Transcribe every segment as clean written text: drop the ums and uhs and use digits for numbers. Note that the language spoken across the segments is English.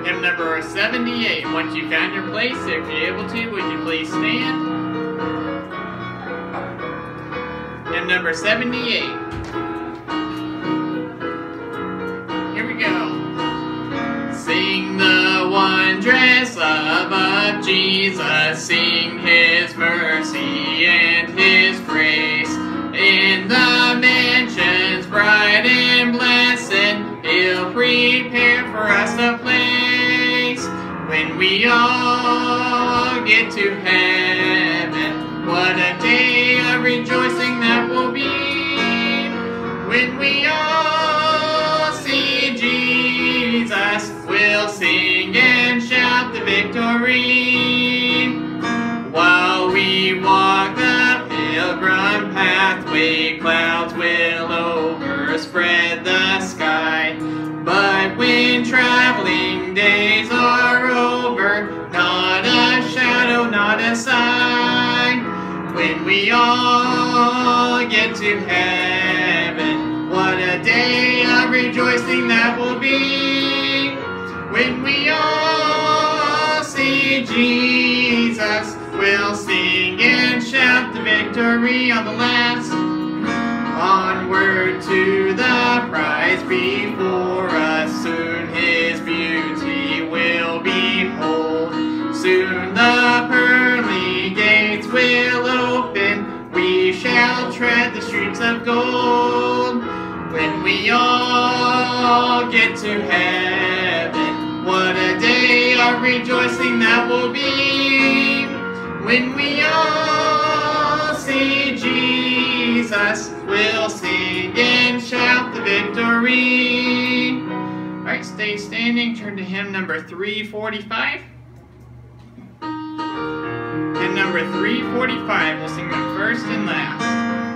Hymn number 78. Once you found your place, if you're able to, would you please stand? Hymn number 78. Here we go. Sing the wondrous love of Jesus, sing His mercy and His grace. In the mansions bright and blessed, He'll prepare for us a place. When we all get to heaven, what a day of rejoicing that will be. When we all see Jesus, we'll sing and shout the victory. While we walk the pilgrim pathway, clouds will overspread the sky. But when traveling days are over, not a shadow, not a sign. When we all get to heaven, what a day of rejoicing that will be. When we all see Jesus, we'll sing and shout the victory on the last. Onward to the prize before us, soon His beauty will behold. Soon the pearly gates will open, we shall tread the streets of gold. When we all get to heaven, what a day of rejoicing that will be. When we all see Jesus, we'll sing and shout the victory. All right, stay standing. Turn to hymn number 345. Hymn number 345. We'll sing them first and last.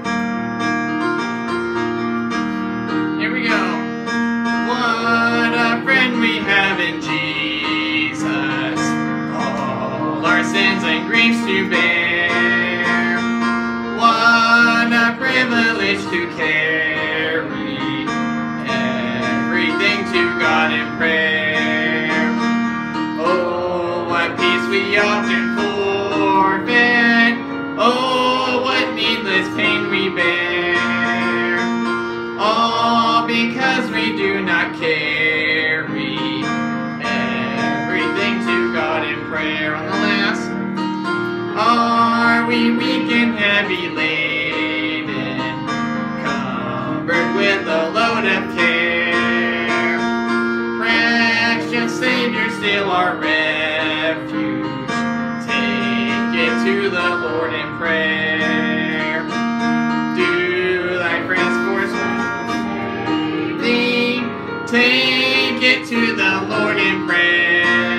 Here we go. What a friend we have in Jesus, all our sins and griefs to bear. What a privilege to carry everything to God in prayer. Oh, what peace we often forfeit. Oh, what needless pain we bear. All because we do not carry everything to God in prayer. On the last. Are we weak and heavy laden, covered with a load of care? Precious Savior, still our refuge, take it to the Lord in prayer. Do thy friends forsake thee, take it to the Lord in prayer.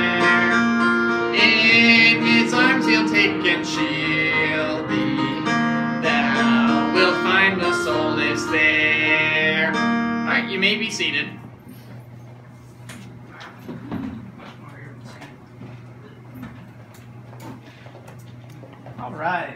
In His arms He'll take and shield thee, thou wilt find the soul lives there. Alright, you may be seated. All right.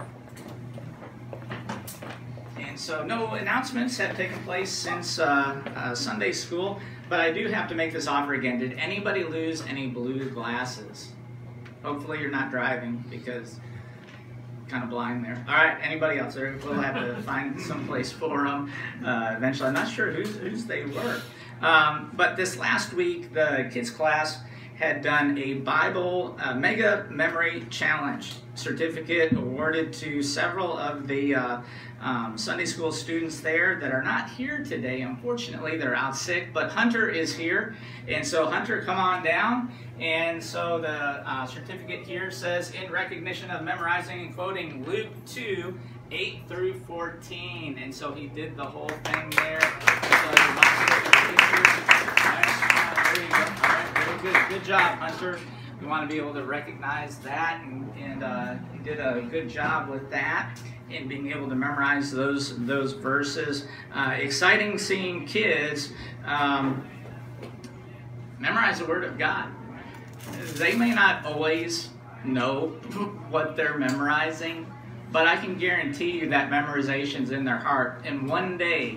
And so no announcements have taken place since Sunday school, but I do have to make this offer again. Did anybody lose any blue glasses? Hopefully you're not driving, because kind of blind there. All right, anybody else? We'll have to find some place for them eventually. I'm not sure whose they were. But this last week, the kids class had done a Bible Mega Memory Challenge certificate awarded to several of the Sunday school students there that are not here today. Unfortunately, they're out sick, but Hunter is here. And so Hunter, come on down. And so the certificate here says, in recognition of memorizing and quoting Luke 2, 8 through 14. And so he did the whole thing there. There you go. All right, very good. Good job, Hunter. We want to be able to recognize that, and he did a good job with that in being able to memorize those verses. Exciting seeing kids memorize the Word of God. They may not always know what they're memorizing, but I can guarantee you that memorization's in their heart, and one day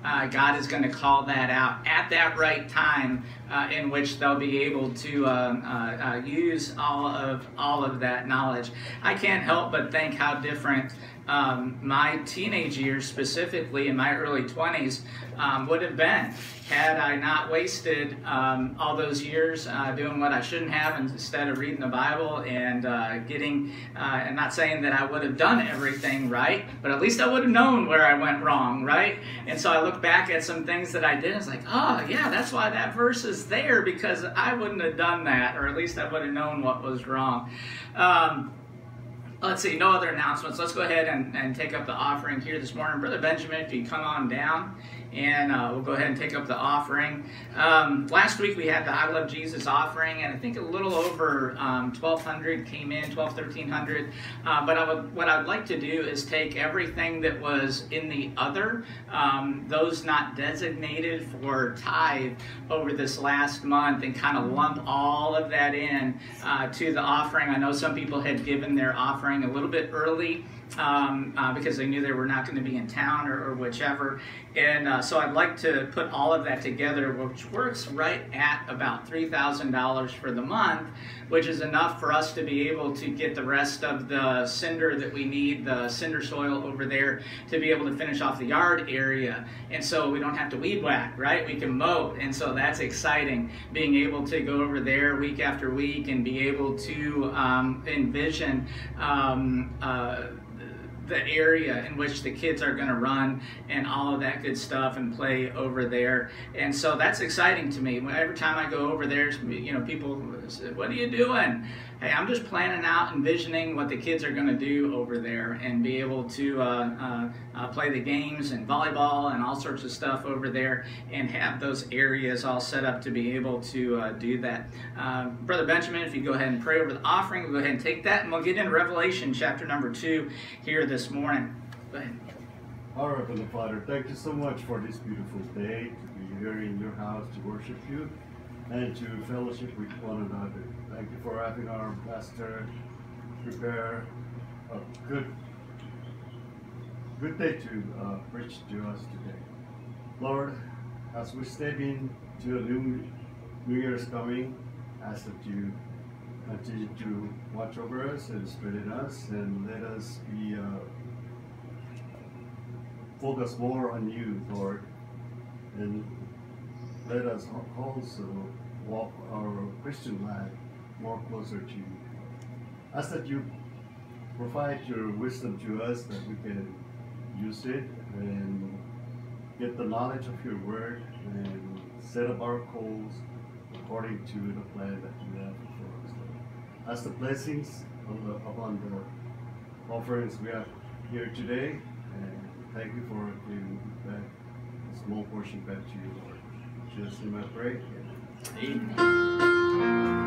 God is going to call that out at that right time, in which they'll be able to use all of that knowledge. I can't help but think how different my teenage years, specifically in my early 20s, would have been had I not wasted all those years doing what I shouldn't have, instead of reading the Bible and getting, and not saying that I would have done everything right, but at least I would have known where I went wrong, right? And so I look back at some things that I did, and it's like, oh yeah, that's why that verse is there, because I wouldn't have done that, or at least I would have known what was wrong. Let's see, no other announcements. Let's go ahead and take up the offering here this morning. Brother Benjamin, if you come on down, and we'll go ahead and take up the offering. Last week we had the I Love Jesus offering, and I think a little over 1,200 came in, 1,300. But what I'd like to do is take everything that was in the other, those not designated for tithe over this last month, and kind of lump all of that in to the offering. I know some people had given their offering a little bit early, because they knew they were not going to be in town or whichever. And so I'd like to put all of that together, which works right at about $3,000 for the month, which is enough for us to be able to get the rest of the cinder that we need, the cinder soil over there, to be able to finish off the yard area. And so we don't have to weed whack, right? We can mow. And so that's exciting, being able to go over there week after week and be able to envision the area in which the kids are going to run and all of that good stuff and play over there. And so that's exciting to me. Every time I go over there, you know, people say, "What are you doing?" Hey, I'm just planning out, envisioning what the kids are going to do over there, and be able to play the games and volleyball and all sorts of stuff over there, and have those areas all set up to be able to do that. Brother Benjamin, if you go ahead and pray over the offering, we'll go ahead and take that, and we'll get into Revelation chapter number 2 here this morning. Go ahead. Our Heavenly Father, thank you so much for this beautiful day, to be here in your house to worship you and to fellowship with one another. Thank you for having our pastor prepare a good day to preach to us today. Lord, as we step into a new Year's coming, ask that you continue to watch over us and strengthen us, and let us be focus more on you, Lord, and let us also walk our Christian life more closer to you. Ask that you provide your wisdom to us, that we can use it and get the knowledge of your word and set up our goals according to the plan that you have for us, Lord. Ask the blessings upon the offerings we have here today, and thank you for giving back a small portion back to you, Lord. In Jesus' name I pray. Amen.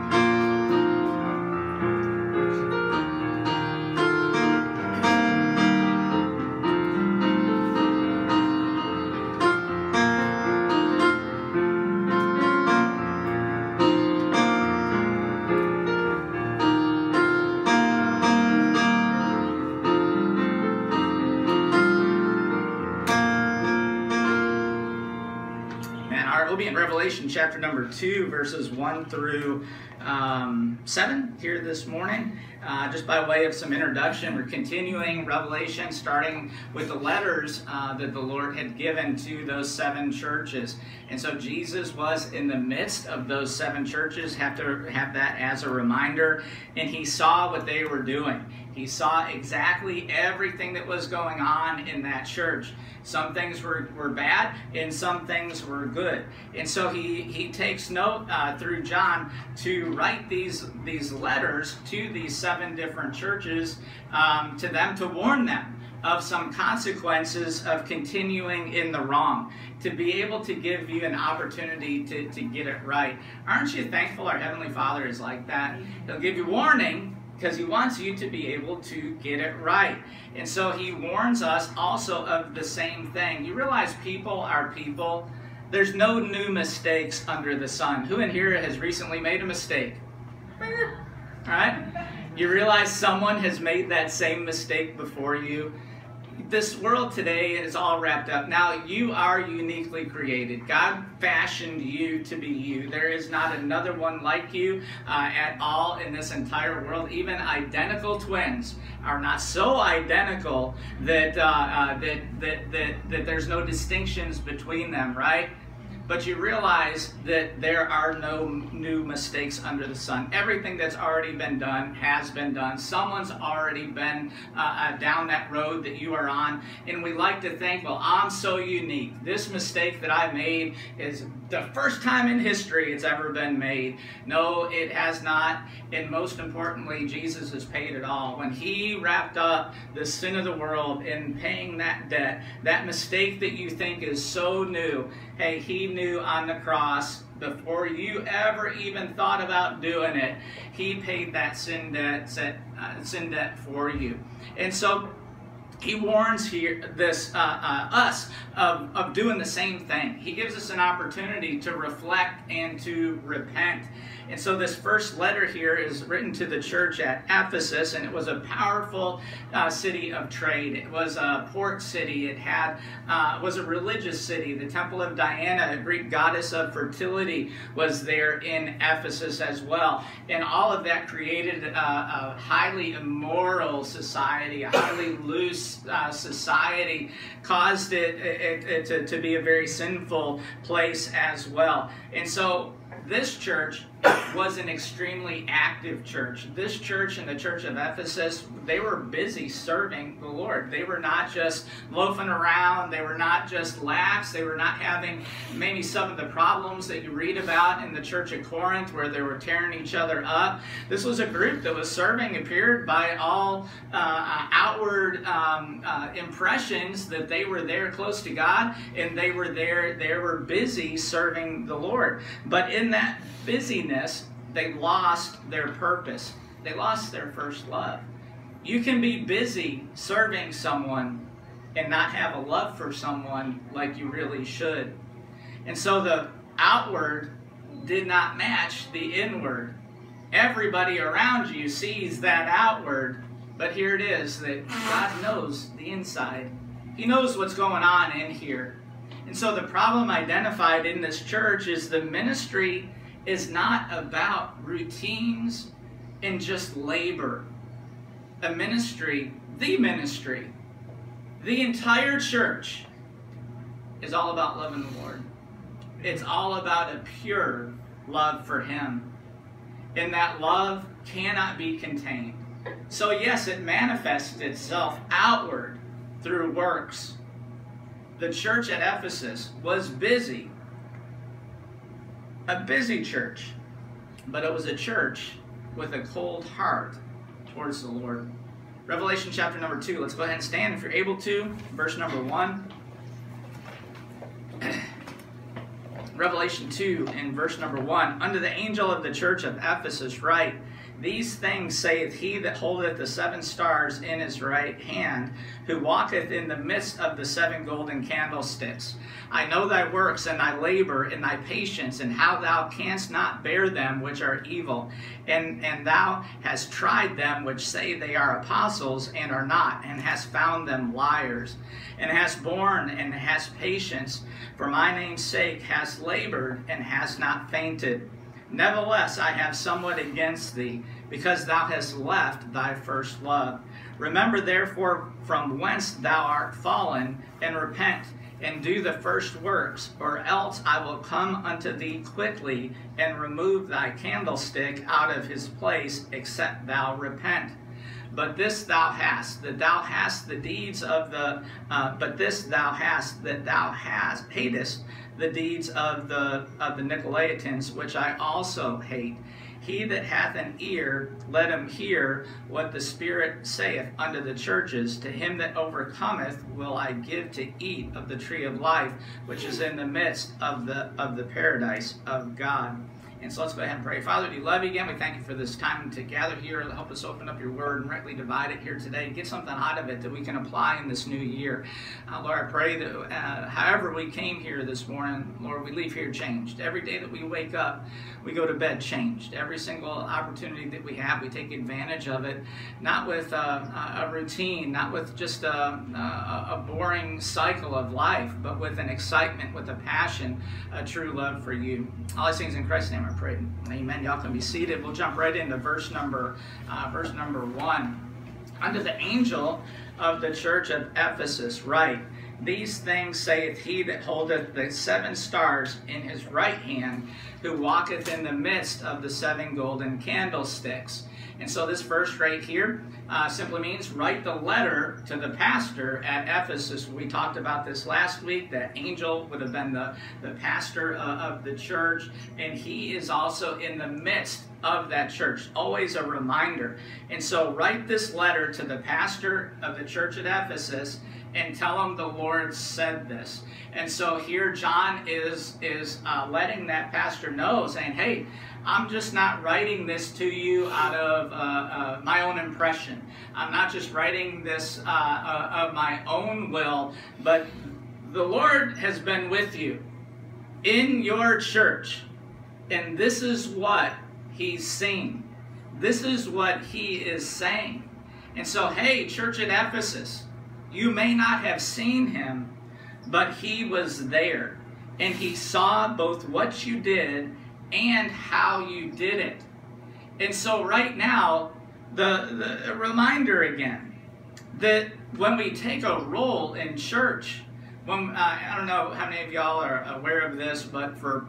Revelation chapter number 2, verses 1 through 7 here this morning. Just by way of some introduction, we're continuing Revelation, starting with the letters that the Lord had given to those 7 churches. And so Jesus was in the midst of those 7 churches, have to have that as a reminder, and he saw what they were doing. He saw exactly everything that was going on in that church. Some things were bad, and some things were good. And so he takes note through John to write these letters to these 7 different churches, to them, to warn them of some consequences of continuing in the wrong, to be able to give you an opportunity to get it right. Aren't you thankful our Heavenly Father is like that? He'll give you warning because he wants you to be able to get it right. And so he warns us also of the same thing. You realize people are people. There's no new mistakes under the sun. Who in here has recently made a mistake? All right? You realize someone has made that same mistake before you. this world today is all wrapped up. Now, you are uniquely created. God fashioned you to be you. There is not another one like you at all in this entire world. Even identical twins are not so identical that that there's no distinctions between them, right? But you realize that there are no new mistakes under the sun. Everything that's already been done has been done. Someone's already been down that road that you are on. And we like to think, well, I'm so unique. This mistake that I made is the first time in history it's ever been made. No, it has not. And most importantly, Jesus has paid it all. When he wrapped up the sin of the world in paying that debt, that mistake that you think is so new, hey, he knew on the cross before you ever even thought about doing it, he paid that sin debt for you. And so he warns here us of doing the same thing. He gives us an opportunity to reflect and to repent. And so this first letter here is written to the church at Ephesus, and it was a powerful city of trade. It was a port city. It was a religious city. The Temple of Diana, a Greek goddess of fertility, was there in Ephesus as well. And all of that created a highly immoral society, a highly loose society, caused it to be a very sinful place as well. And so this church was an extremely active church. This church and the church of Ephesus, they were busy serving the Lord. They were not just loafing around. They were not just lax. They were not having maybe some of the problems that you read about in the church of Corinth where they were tearing each other up. This was a group that was serving, appeared by all outward impressions that they were there close to God, and they were busy serving the Lord. But in that busyness, they lost their purpose. They lost their first love. You can be busy serving someone and not have a love for someone like you really should. And so the outward did not match the inward. Everybody around you sees that outward, but here it is that God knows the inside. He knows what's going on in here. And so the problem identified in this church is the ministry is not about routines and just labor. The ministry, the entire church is all about loving the Lord. It's all about a pure love for Him. And that love cannot be contained. So yes, it manifests itself outward through works. The church at Ephesus was busy. A busy church. But it was a church with a cold heart towards the Lord. Revelation chapter number 2. Let's go ahead and stand if you're able to. Verse number 1. Revelation 2 and verse number 1. Unto the angel of the church of Ephesus write, These things saith he that holdeth the 7 stars in his right hand, who walketh in the midst of the 7 golden candlesticks. I know thy works, and thy labor, and thy patience, and how thou canst not bear them which are evil. And thou hast tried them which say they are apostles, and are not, and hast found them liars. And hast borne, and hast patience, for my name's sake hast labored, and hast not fainted. Nevertheless, I have somewhat against thee, because thou hast left thy first love. Remember therefore from whence thou art fallen, and repent, and do the first works, or else I will come unto thee quickly, and remove thy candlestick out of his place, except thou repent. But this thou hast, that thou hast the deeds of the, hatest the deeds of the Nicolaitans, which I also hate. He that hath an ear, let him hear what the Spirit saith unto the churches. To him that overcometh will I give to eat of the tree of life, which is in the midst of the paradise of God. And so let's go ahead and pray. Father, we love you again. We thank you for this time to gather here. Help us open up your word and rightly divide it here today. Get something out of it that we can apply in this new year. Lord, I pray that however we came here this morning, Lord, we leave here changed. Every day that we wake up, we go to bed changed. Every single opportunity that we have, we take advantage of it, not with a routine, not with just a boring cycle of life, but with an excitement, with a passion, a true love for you. All these things in Christ's name I pray. Amen. Y'all can be seated. We'll jump right into verse number 1. Unto the angel of the church of Ephesus write, These things saith he that holdeth the 7 stars in his right hand, who walketh in the midst of the 7 golden candlesticks. And so this verse right here simply means write the letter to the pastor at Ephesus. We talked about this last week. That angel would have been the pastor of the church, and he is also in the midst of that church. Always a reminder. And so write this letter to the pastor of the church at Ephesus and tell him the Lord said this. And so here John is letting that pastor know, saying, hey, I'm just not writing this to you out of my own impression. I'm not just writing this of my own will, but the Lord has been with you in your church, and this is what he's seen. This is what he is saying. And so, hey, church at Ephesus, you may not have seen him, but he was there, and he saw both what you did and how you did it. And so right now, the reminder again, that when we take a role in church, when I don't know how many of y'all are aware of this, but for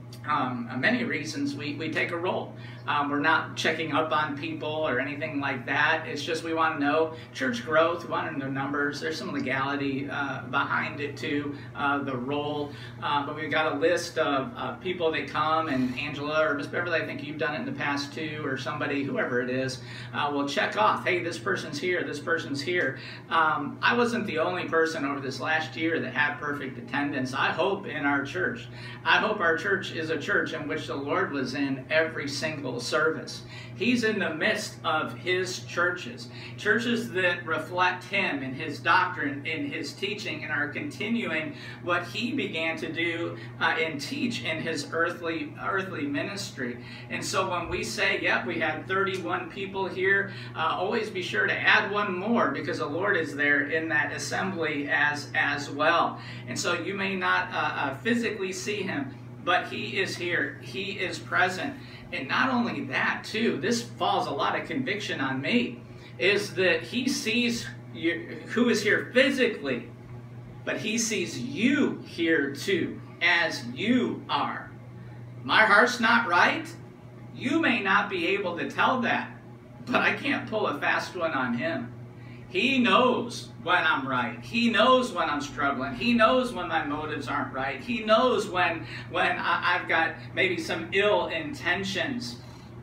many reasons we take a role. We're not checking up on people or anything like that. It's just we want to know church growth. We want to know numbers. There's some legality behind it too, the role. But we've got a list of people that come, and Angela or Miss Beverly, I think you've done it in the past too, or somebody, whoever it is, will check off, hey, this person's here, this person's here. I wasn't the only person over this last year that had perfect attendance. I hope in our church. I hope our church is a church in which the Lord was in every single service. He's in the midst of his churches that reflect him and his doctrine and his teaching and are continuing what he began to do and teach in his earthly ministry. And so when we say, yep, we had 31 people here, always be sure to add one more, because the Lord is there in that assembly as well. And so you may not physically see him, but he is here. He is present. And not only that, too, this falls a lot of conviction on me, is that he sees you, who is here physically, but he sees you here, too, as you are. My heart's not right. You may not be able to tell that, but I can't pull a fast one on him. He knows when I'm right. He knows when I'm struggling. He knows when my motives aren't right. He knows when I've got maybe some ill intentions.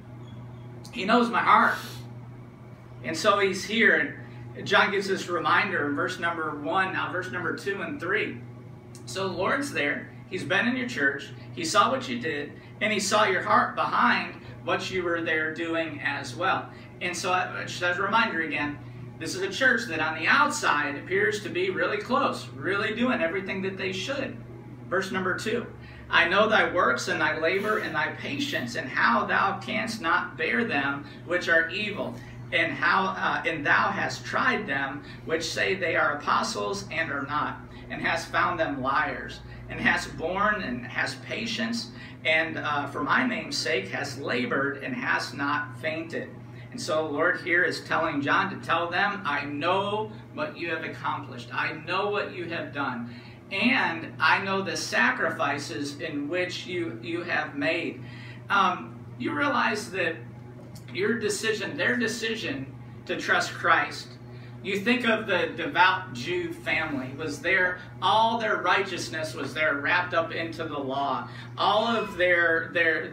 He knows my heart. And so he's here. And John gives this reminder in verse number 1, now verse number 2 and 3. So the Lord's there. He's been in your church. He saw what you did. And he saw your heart behind what you were there doing as well. And so just as a reminder again, this is a church that on the outside appears to be really close, really doing everything that they should. Verse number 2, I know thy works and thy labor and thy patience, and how thou canst not bear them which are evil, and thou hast tried them which say they are apostles and are not, and hast found them liars, and hast borne and hast patience, and for my name's sake hast labored and hast not fainted. And so the Lord here is telling John to tell them, I know what you have accomplished. I know what you have done. And I know the sacrifices in which you have made. You realize that your decision, their decision to trust Christ, you think of the devout Jew family was there, all their righteousness was there wrapped up into the law. All of their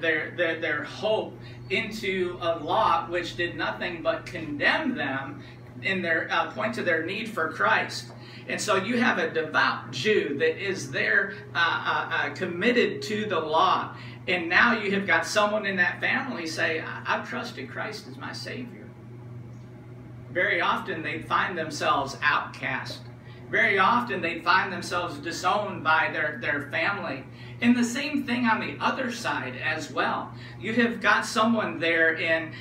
hope into a law which did nothing but condemn them in their point to their need for Christ. And so you have a devout Jew that is there committed to the law. And now you have got someone in that family say, I've trusted Christ as my Savior. Very often they find themselves outcast. Very often they'd find themselves disowned by their family. And the same thing on the other side as well. You have got someone there in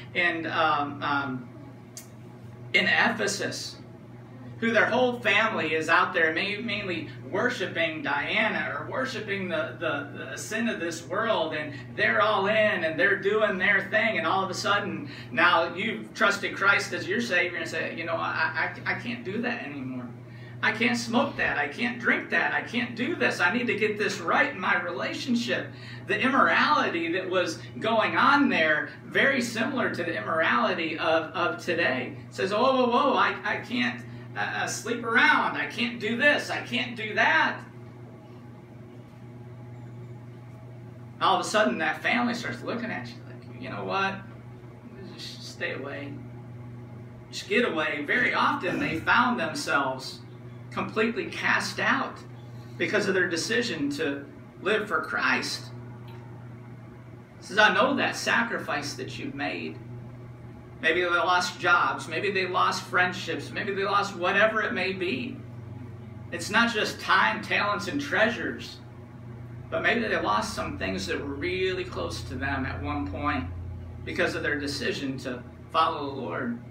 Ephesus who their whole family is out there mainly worshiping Diana or worshiping the sin of this world, and they're all in and they're doing their thing, and all of a sudden now you've trusted Christ as your Savior and say, you know, I can't do that anymore. I can't smoke that. I can't drink that. I can't do this. I need to get this right in my relationship. The immorality that was going on there, very similar to the immorality of today. It says, whoa, I can't sleep around. I can't do this. I can't do that. All of a sudden, that family starts looking at you like, you know what? Just stay away. Just get away. Very often, they found themselves completely cast out because of their decision to live for Christ. He says, I know that sacrifice that you've made. Maybe they lost jobs, maybe they lost friendships, maybe they lost whatever it may be. It's not just time, talents, and treasures, but maybe they lost some things that were really close to them at one point because of their decision to follow the Lord.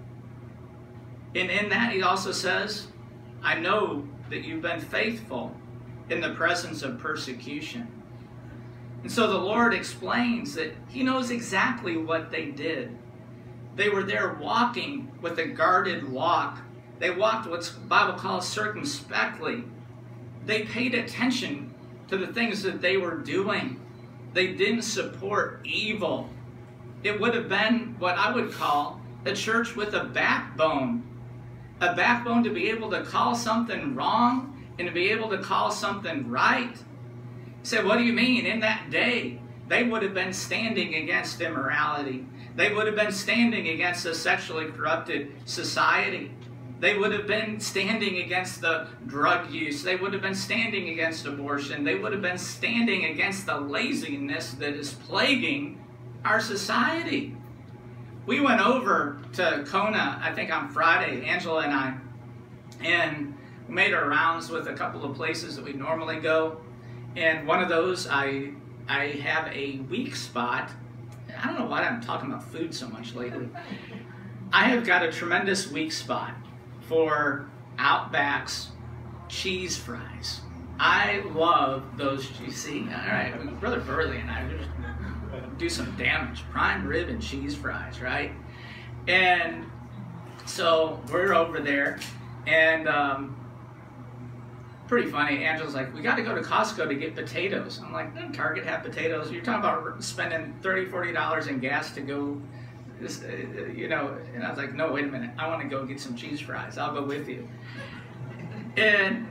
And in that, he also says, I know that you've been faithful in the presence of persecution. And so the Lord explains that he knows exactly what they did. They were there walking with a guarded walk. They walked what the Bible calls circumspectly. They paid attention to the things that they were doing. They didn't support evil. It would have been what I would call a church with a backbone. A backbone to be able to call something wrong and to be able to call something right. He said, what do you mean? In that day, they would have been standing against immorality. They would have been standing against a sexually corrupted society. They would have been standing against the drug use. They would have been standing against abortion. They would have been standing against the laziness that is plaguing our society. We went over to Kona, I think on Friday, Angela and I, and we made our rounds with a couple of places that we normally go. And one of those, I have a weak spot. I don't know why I'm talking about food so much lately. I have got a tremendous weak spot for Outback's cheese fries. I love those. You see, all right, Brother Burley and I just do some damage. Prime rib and cheese fries, right? And so we're over there, and pretty funny. Angela's like, we got to go to Costco to get potatoes. I'm like, doesn't Target have potatoes? You're talking about spending $30, $40 in gas to go, you know. And I was like, no, wait a minute. I want to go get some cheese fries. I'll go with you. And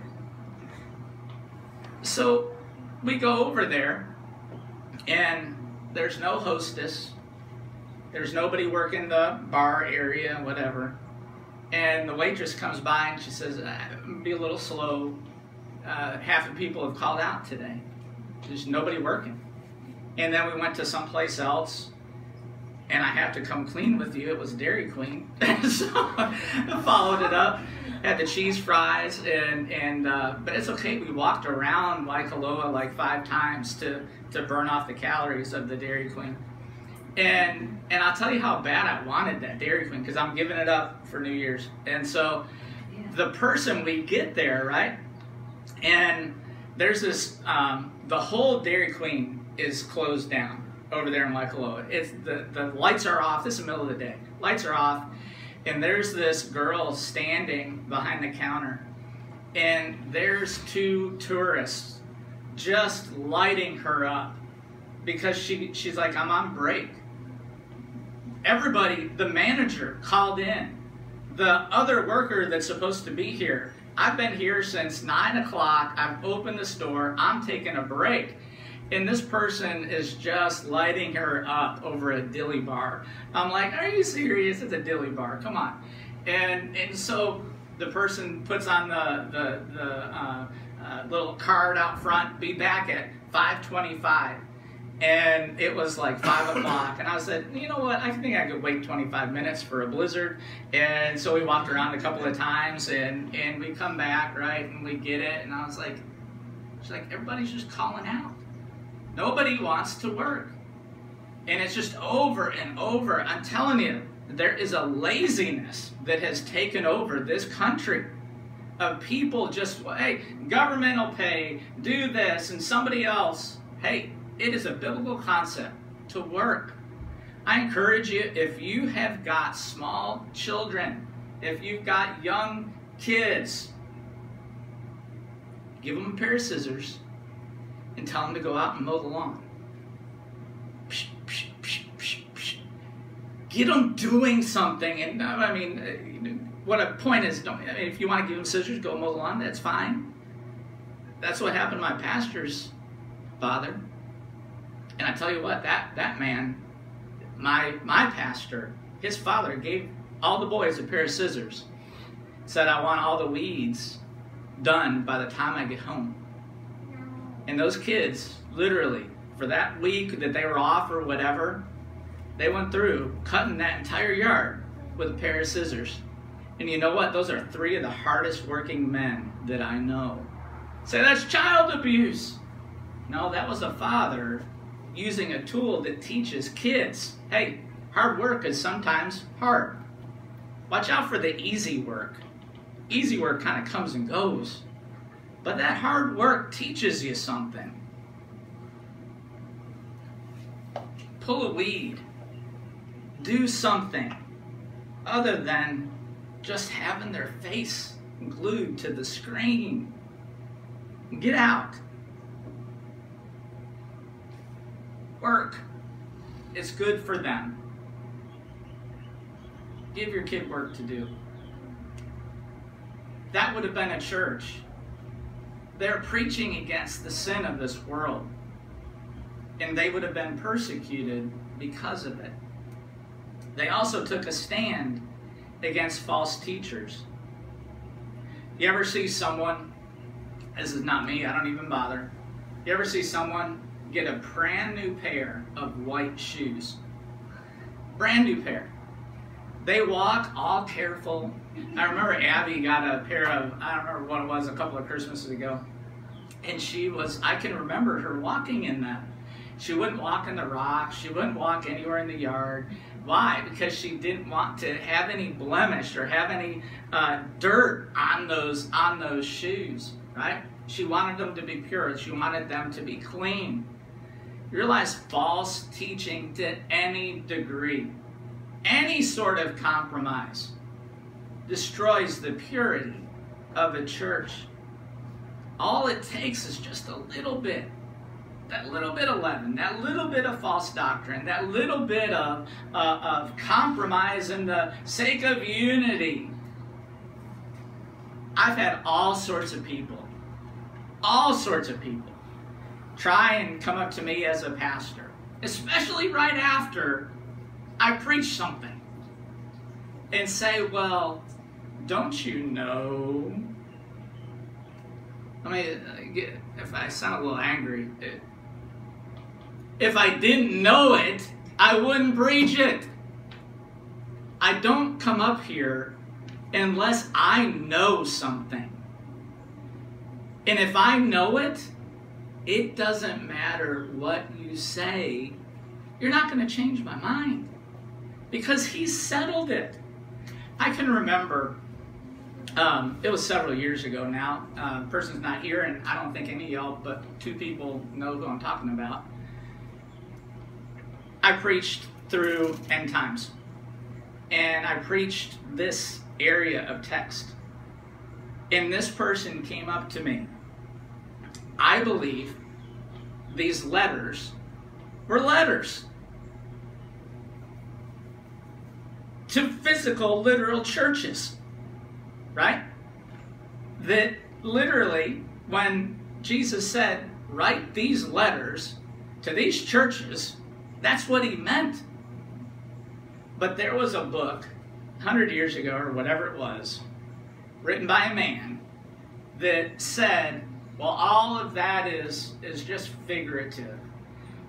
so we go over there, and there's no hostess. There's nobody working the bar area, whatever. And the waitress comes by and she says, be a little slow. Half the people have called out today. There's nobody working. And then we went to someplace else, and I have to come clean with you. It was Dairy Queen. So I followed it up, had the cheese fries, but it's okay. We walked around Waikoloa like 5 times to burn off the calories of the Dairy Queen. And I'll tell you how bad I wanted that Dairy Queen, because I'm giving it up for New Year's. And so the person, we get there, right? And there's this, the whole Dairy Queen is closed down over there in Waikoloa. It's the lights are off. This is the middle of the day. Lights are off. And there's this girl standing behind the counter. And there's 2 tourists just lighting her up because she's like, I'm on break. Everybody, the manager called in. The other worker that's supposed to be here, I've been here since 9 o'clock. I've opened the store. I'm taking a break. And this person is just lighting her up over a dilly bar. I'm like, are you serious? It's a dilly bar. Come on. And so the person puts on the little card out front, be back at 5:25. And it was like 5 o'clock, and I said, you know what, I think I could wait 25 minutes for a blizzard. And so we walked around a couple of times, and we come back, right, and we get it, and I was like, she's like, everybody's just calling out. Nobody wants to work. And it's just over and over. I'm telling you, there is a laziness that has taken over this country of people just, hey, government will pay, do this, and somebody else, hey, it is a biblical concept to work. I encourage you, if you have got small children, if you've got young kids, give them a pair of scissors and tell them to go out and mow the lawn. Get them doing something. And I mean, what a point is, if you want to give them scissors, go mow the lawn, that's fine. That's what happened to my pastor's father. And I tell you what, that man, my pastor, his father gave all the boys a pair of scissors. Said, I want all the weeds done by the time I get home. And those kids, literally, for that week that they were off or whatever, they went through cutting that entire yard with a pair of scissors. And you know what? Those are 3 of the hardest working men that I know. Say, that's child abuse. No, that was a father using a tool that teaches kids, hey, hard work is sometimes hard. Watch out for the easy work. Easy work kind of comes and goes. But that hard work teaches you something. Pull a weed. Do something other than just having their face glued to the screen. Get out. Work. It's good for them. Give your kid work to do. That would have been a church. They're preaching against the sin of this world. And they would have been persecuted because of it. They also took a stand against false teachers. You ever see someone, this is not me, I don't even bother. You ever see someone get a brand new pair of white shoes? Brand new pair. They walk all careful. I remember Abby got a pair of, I don't remember what it was, a couple of Christmases ago. And she was, I can remember her walking in them. She wouldn't walk in the rocks. She wouldn't walk anywhere in the yard. Why? Because she didn't want to have any blemish or have any dirt on those shoes, right? She wanted them to be pure. She wanted them to be clean. You realize false teaching to any degree, any sort of compromise, destroys the purity of a church. All it takes is just a little bit. That little bit of leaven, that little bit of false doctrine, that little bit of compromise in the sake of unity. I've had all sorts of people try and come up to me as a pastor, especially right after I preach something, and say, well, don't you know? I mean, if I sound a little angry, if I didn't know it, I wouldn't preach it. I don't come up here unless I know something. And if I know it, it doesn't matter what you say. You're not going to change my mind because He's settled it. I can remember, it was several years ago now. The person's not here, and I don't think any of y'all but 2 people know who I'm talking about. I preached through end times, and I preached this area of text. And this person came up to me. I believe these letters were letters to physical, literal churches, right? That literally, when Jesus said, write these letters to these churches, that's what He meant. But there was a book 100 years ago, or whatever it was, written by a man that said, well, all of that is just figurative.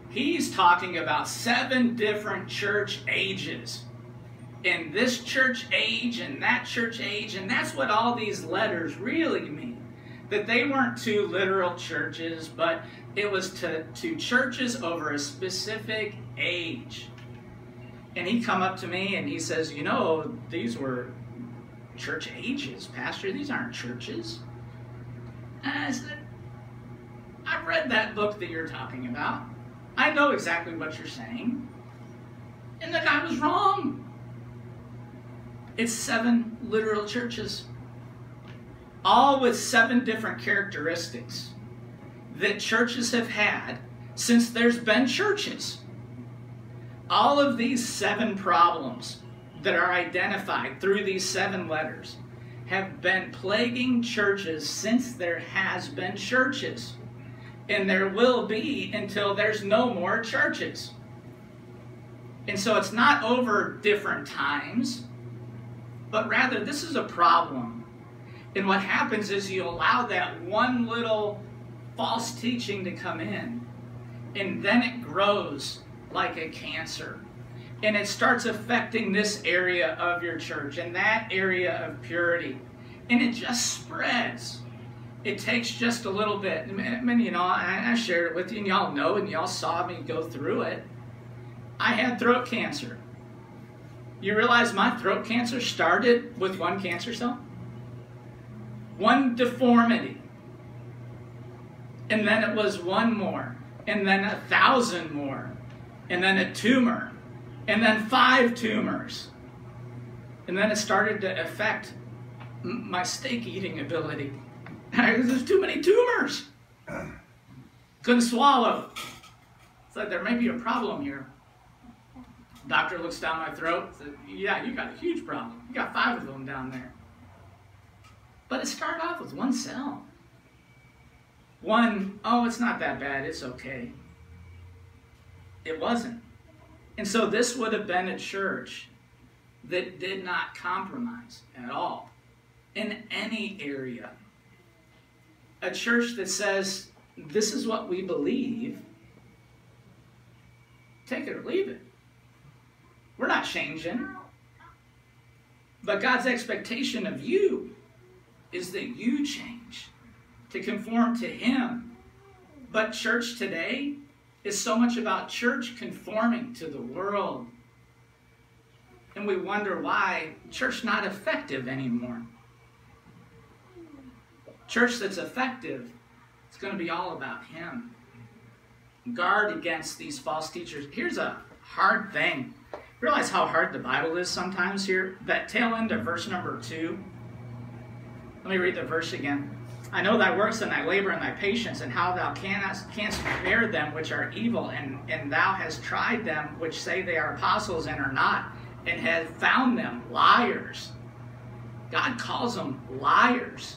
He's talking about 7 different church ages. In this church age and that church age, and that's what all these letters really mean. That they weren't 2 literal churches, but it was to churches over a specific age. And he'd come up to me and he says, you know, these were church ages, Pastor. These aren't churches. And I said, I've read that book that you're talking about. I know exactly what you're saying. And the guy was wrong. It's 7 literal churches, all with 7 different characteristics that churches have had since there's been churches. All of these 7 problems that are identified through these 7 letters have been plaguing churches since there has been churches. And there will be until there's no more churches. And so it's not over different times, but rather this is a problem. And what happens is you allow that one little false teaching to come in, and then it grows like a cancer. And it starts affecting this area of your church and that area of purity. And it just spreads. It takes just a little bit. I mean, you know, I shared it with you, and y'all know, and y'all saw me go through it. I had throat cancer. You realize my throat cancer started with 1 cancer cell? 1 deformity. And then it was 1 more. And then 1,000 more. And then a tumor. And then 5 tumors. And then it started to affect my steak eating ability. There's too many tumors. Couldn't swallow. It's like there may be a problem here. Doctor looks down my throat, said, yeah, you got a huge problem. You got 5 of them down there. But it started off with 1 cell. 1, oh, it's not that bad, it's okay. It wasn't. And so this would have been a church that did not compromise at all in any area. A church that says, this is what we believe, take it or leave it. We're not changing. But God's expectation of you is that you change to conform to Him. But church today is so much about church conforming to the world. And we wonder why church not effective anymore. Church that's effective, it's going to be all about Him. Guard against these false teachers. Here's a hard thing. Realize how hard the Bible is sometimes here? That tail end of verse number 2. Let me read the verse again. I know thy works and thy labor and thy patience, and how thou canst bear them which are evil, and thou hast tried them which say they are apostles and are not, and have found them liars. God calls them liars.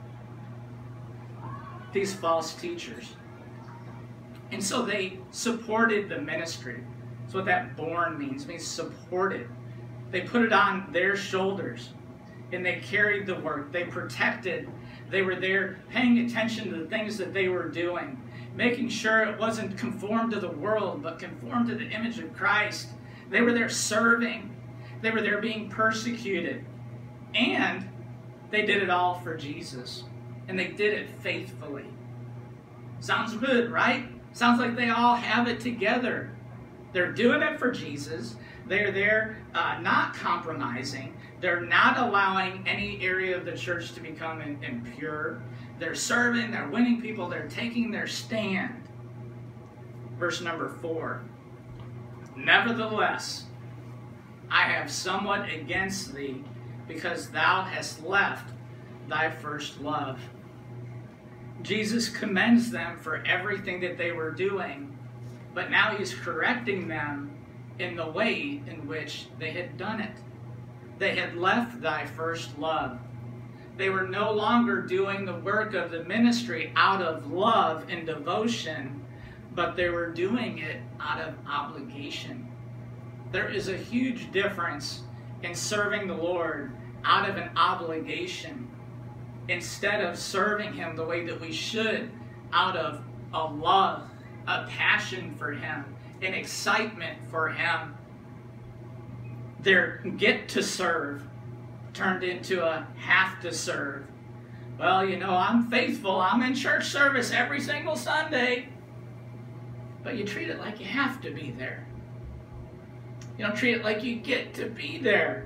These false teachers. And so they supported the ministry. That's what that born means. It means supported. They put it on their shoulders. And they carried the work. They protected. They were there paying attention to the things that they were doing. Making sure it wasn't conformed to the world, but conformed to the image of Christ. They were there serving. They were there being persecuted. And they did it all for Jesus. And they did it faithfully. Sounds good, right? Sounds like they all have it together. They're doing it for Jesus. They're there not compromising. They're not allowing any area of the church to become impure. They're serving. They're winning people. They're taking their stand. Verse number 4. Nevertheless, I have somewhat against thee, because thou hast left thy first love. Jesus commends them for everything that they were doing, but now He's correcting them in the way in which they had done it. They had left thy first love. They were no longer doing the work of the ministry out of love and devotion, but they were doing it out of obligation. There is a huge difference in serving the Lord out of an obligation instead of serving Him the way that we should out of a love a passion for him, an excitement for him. Their get to serve turned into a have to serve. Well, you know, I'm faithful. I'm in church service every single Sunday. But you treat it like you have to be there. You don't treat it like you get to be there.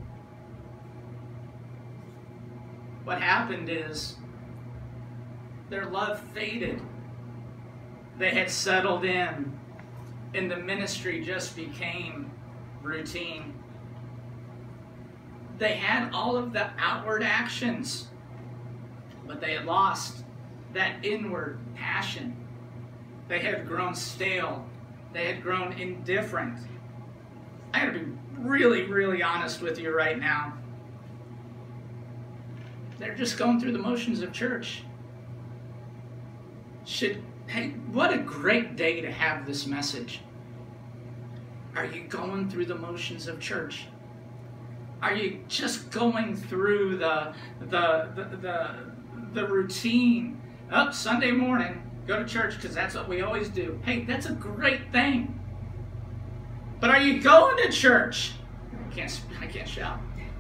What happened is their love faded. They had settled in, and the ministry just became routine. They had all of the outward actions, but they had lost that inward passion. They had grown stale. They had grown indifferent. I gotta be really, really honest with you right now. They're just going through the motions of church. Hey, what a great day to have this message. Are you going through the motions of church? Are you just going through the routine? Oh, Sunday morning, go to church because that's what we always do. Hey, that's a great thing. But are you going to church? I can't shout.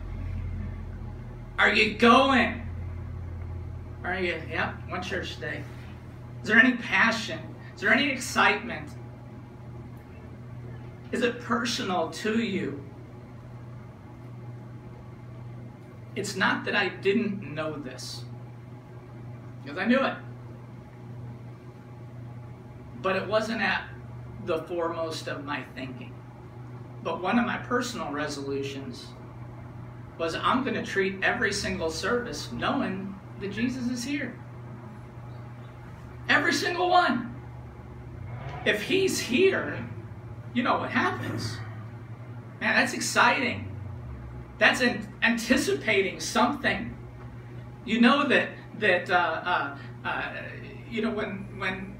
Are you going? Are you? Yep, one church today. Is there any passion? Is there any excitement? Is it personal to you? It's not that I didn't know this, because I knew it. But it wasn't at the foremost of my thinking. But one of my personal resolutions was I'm going to treat every single service knowing that Jesus is here. Every single one. If he's here, you know what happens. Man, that's exciting. That's anticipating something. You know that you know when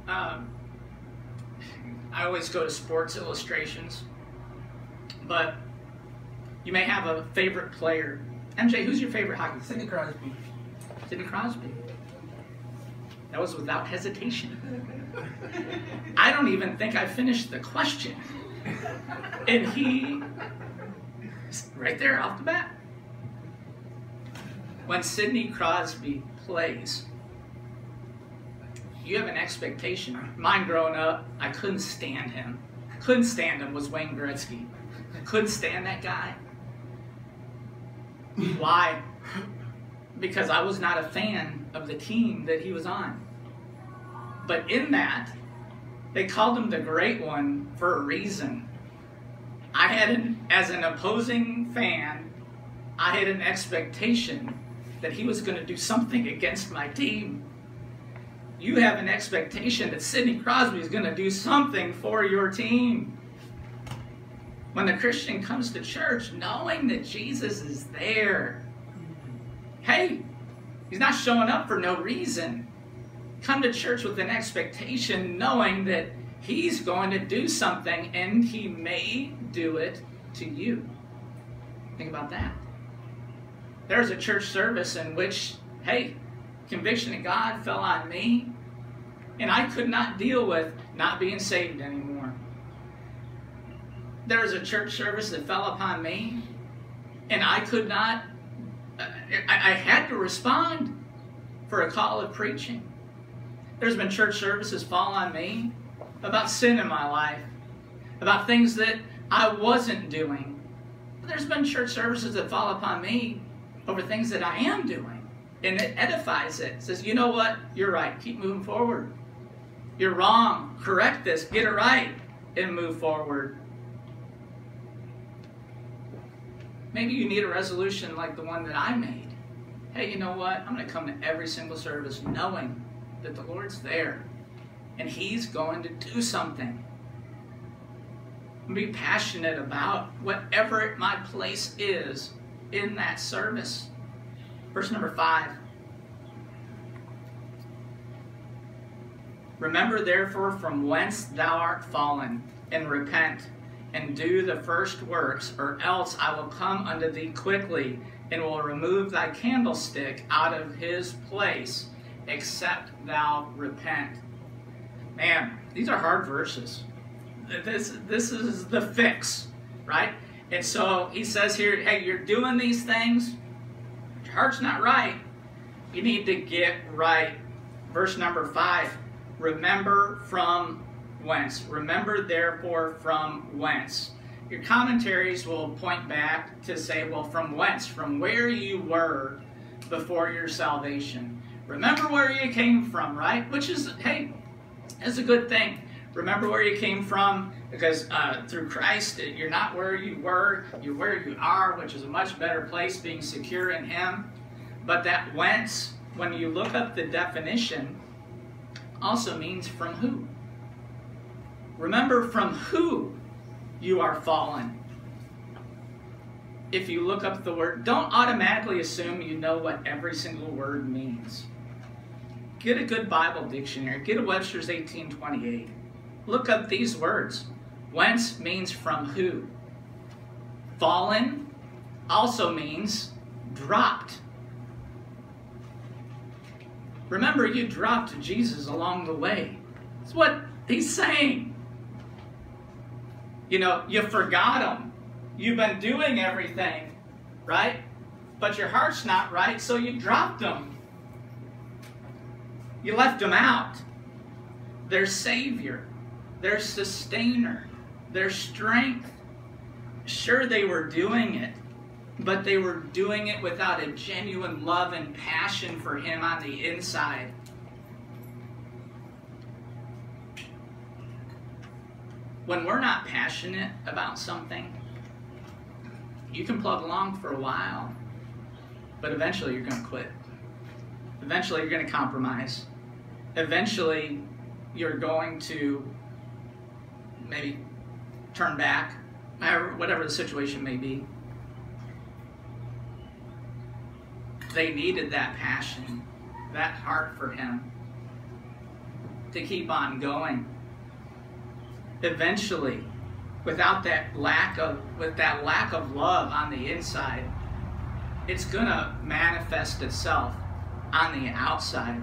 I always go to Sports Illustrations, but you may have a favorite player. MJ, who's your favorite hockey player? Sidney Crosby. Sidney Crosby. That was without hesitation. I don't even think I finished the question. And he, right there off the bat. When Sidney Crosby plays, you have an expectation. Mine growing up, I couldn't stand him. Couldn't stand him was Wayne Gretzky. Couldn't stand that guy. Why? Because I was not a fan of the team that he was on. But in that, they called him the Great One for a reason. As an opposing fan, I had an expectation that he was going to do something against my team. You have an expectation that Sidney Crosby is going to do something for your team. When the Christian comes to church, knowing that Jesus is there. Hey, he's not showing up for no reason. Come to church with an expectation, knowing that he's going to do something, and he may do it to you. Think about that. There's a church service in which, hey, conviction of God fell on me, and I could not deal with not being saved anymore. There was a church service that fell upon me, and I could not, I had to respond for a call of preaching. There's been church services fall on me about sin in my life, about things that I wasn't doing. There's been church services that fall upon me over things that I am doing, and it edifies it. It says, you know what? You're right. Keep moving forward. You're wrong. Correct this. Get it right and move forward. Maybe you need a resolution like the one that I made. Hey, you know what? I'm going to come to every single service knowing that the Lord's there and he's going to do something. Be passionate about whatever my place is in that service. Verse number 5. Remember therefore from whence thou art fallen, and repent, and do the first works, or else I will come unto thee quickly, and will remove thy candlestick out of his place, except thou repent. Man, these are hard verses. This is the fix, right? And so he says here, hey, you're doing these things. Your heart's not right. You need to get right. Verse number 5, remember from whence. Remember therefore from whence. Your commentaries will point back to say, well, from whence? From where you were before your salvation. Remember where you came from, right? Which is, hey, is a good thing. Remember where you came from, because through Christ, you're not where you were, you're where you are, which is a much better place, being secure in Him. But that whence, when you look up the definition, also means from who. Remember from who you are fallen. If you look up the word, don't automatically assume you know what every single word means. Get a good Bible dictionary. Get a Webster's 1828. Look up these words. Whence means from who. Fallen also means dropped. Remember, you dropped Jesus along the way. That's what he's saying. You know, you forgot him. You've been doing everything, right? But your heart's not right, so you dropped him. You left him out. Their Savior, their Sustainer, their strength. Sure, they were doing it, but they were doing it without a genuine love and passion for Him on the inside. When we're not passionate about something, you can plug along for a while, but eventually you're going to quit. Eventually you're going to compromise. Eventually you're going to maybe turn back, whatever the situation may be. They needed that passion, that heart for Him to keep on going. Eventually, with that lack of love on the inside, it's going to manifest itself on the outside.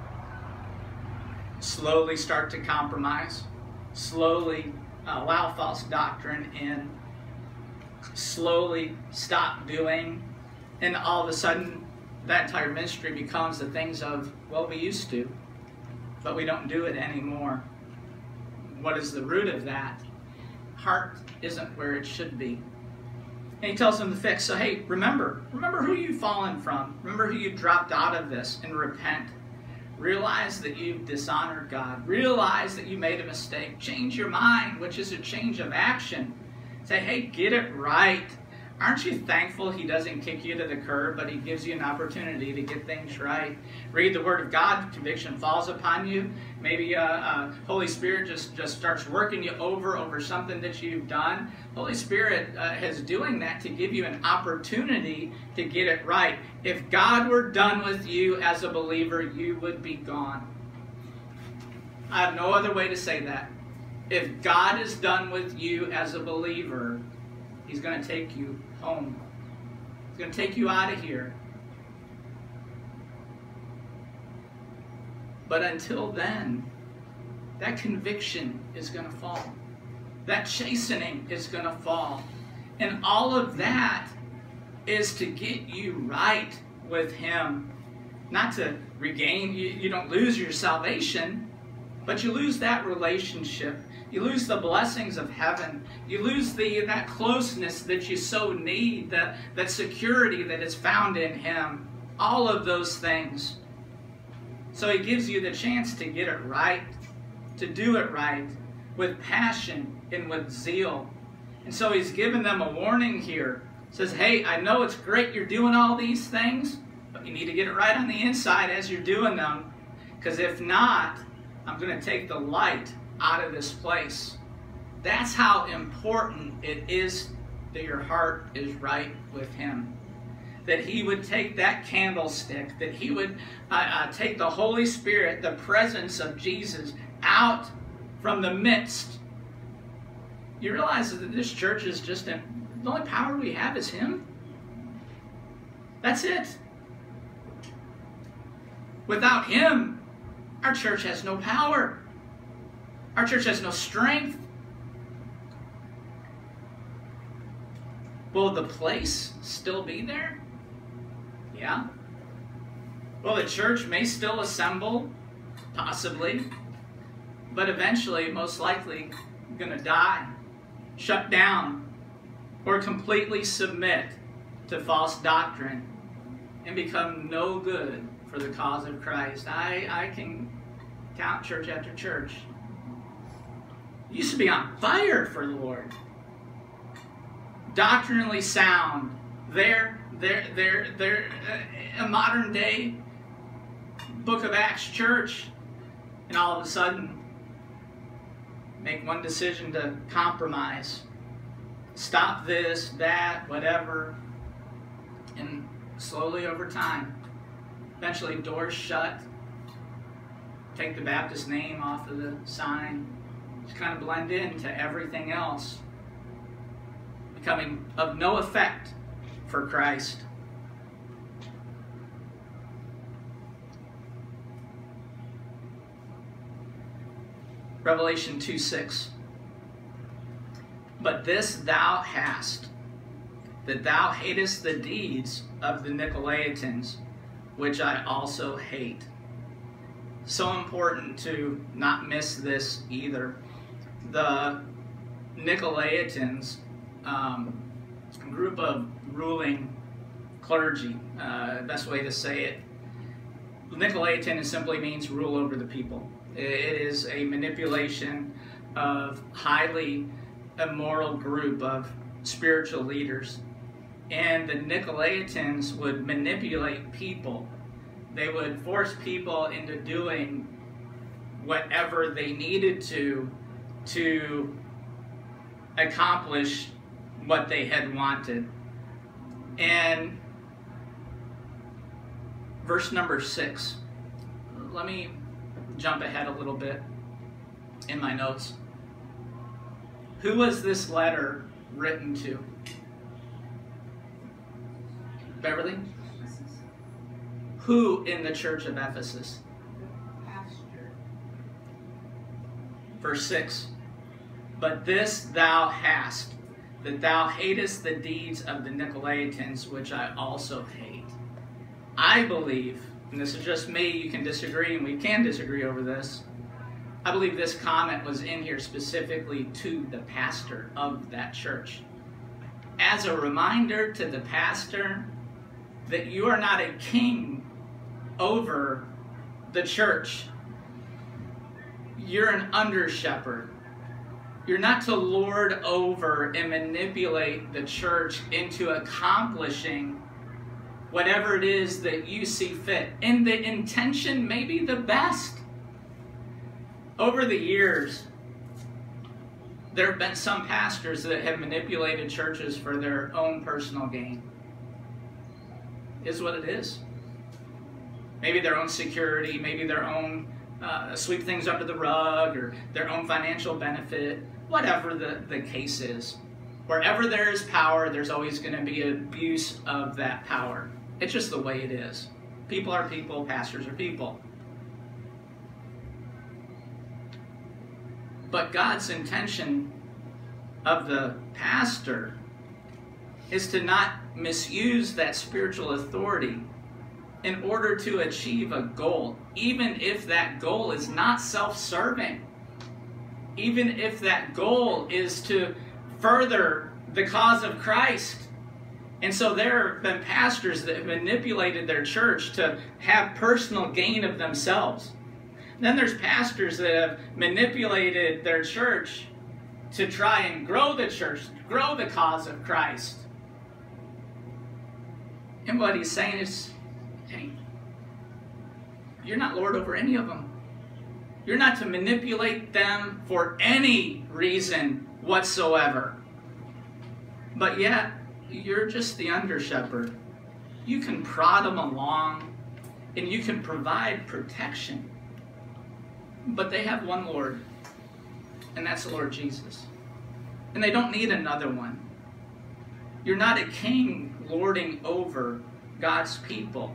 Slowly start to compromise. Slowly allow false doctrine in. Slowly stop doing. And all of a sudden, that entire ministry becomes the things of, well, we used to, but we don't do it anymore. What is the root of that? Heart isn't where it should be. And he tells them the fix. So hey, remember who you've fallen from. Remember who you've dropped out of this, and repent. Realize that you've dishonored God. Realize that you made a mistake. Change your mind, which is a change of action. Say, hey, get it right. Aren't you thankful He doesn't kick you to the curb, but He gives you an opportunity to get things right? Read the Word of God, conviction falls upon you. Maybe Holy Spirit just starts working you over something that you've done. Holy Spirit is doing that to give you an opportunity to get it right. If God were done with you as a believer, you would be gone. I have no other way to say that. If God is done with you as a believer, He's going to take you home. He's going to take you out of here. But until then, that conviction is going to fall. That chastening is going to fall. And all of that is to get you right with Him. Not to regain, you don't lose your salvation, but you lose that relationship. You lose the blessings of heaven. You lose that closeness that you so need, that security that is found in Him. All of those things. So He gives you the chance to get it right, to do it right, with passion and with zeal. And so He's given them a warning here. He says, hey, I know it's great you're doing all these things, but you need to get it right on the inside as you're doing them. Because if not, I'm going to take the light out of this place. That's how important it is that your heart is right with Him. That He would take that candlestick, that He would take the Holy Spirit, the presence of Jesus, out from the midst. You realize that this church is just the only power we have is Him? That's it. Without Him, our church has no power. Our church has no strength. Will the place still be there? Yeah. Well, the church may still assemble, possibly, but eventually, most likely, going to die, shut down, or completely submit to false doctrine and become no good for the cause of Christ. I can count church after church. Used to be on fire for the Lord. Doctrinally sound. They're a modern day Book of Acts church, and all of a sudden make one decision to compromise, stop this, that, whatever, and slowly over time, eventually doors shut, take the Baptist name off of the sign, just kind of blend into everything else, becoming of no effect for Christ. Revelation 2:6. But this thou hast, that thou hatest the deeds of the Nicolaitans, which I also hate. So important to not miss this either. The Nicolaitans, group of ruling clergy, best way to say it. Nicolaitan simply means rule over the people. It is a manipulation of highly immoral group of spiritual leaders. And the Nicolaitans would manipulate people. They would force people into doing whatever they needed to accomplish what they had wanted. And verse number 6. Let me jump ahead a little bit in my notes. Who was this letter written to? Beverly? Who in the church of Ephesus? Pastor. Verse 6. But this thou hast, that thou hatest the deeds of the Nicolaitans, which I also hate. I believe, and this is just me, you can disagree, and we can disagree over this. I believe this comment was in here specifically to the pastor of that church. As a reminder to the pastor that you are not a king over the church. You're an under-shepherd. You're not to lord over and manipulate the church into accomplishing whatever it is that you see fit. And the intention may be the best. Over the years, there have been some pastors that have manipulated churches for their own personal gain. Is what it is. Maybe their own security, maybe their own sweep things under the rug, or their own financial benefit, whatever the case is. Wherever there is power, there's always going to be abuse of that power. It's just the way it is. People are people, pastors are people. But God's intention of the pastor is to not misuse that spiritual authority in order to achieve a goal, even if that goal is not self-serving, even if that goal is to further the cause of Christ. And so there have been pastors that have manipulated their church to have personal gain of themselves. Then there's pastors that have manipulated their church to try and grow the church, grow the cause of Christ. And what he's saying is, hey, you're not Lord over any of them. You're not to manipulate them for any reason whatsoever. But yet, you're just the under-shepherd. You can prod them along, and you can provide protection. But they have one Lord, and that's the Lord Jesus. And they don't need another one. You're not a king lording over God's people.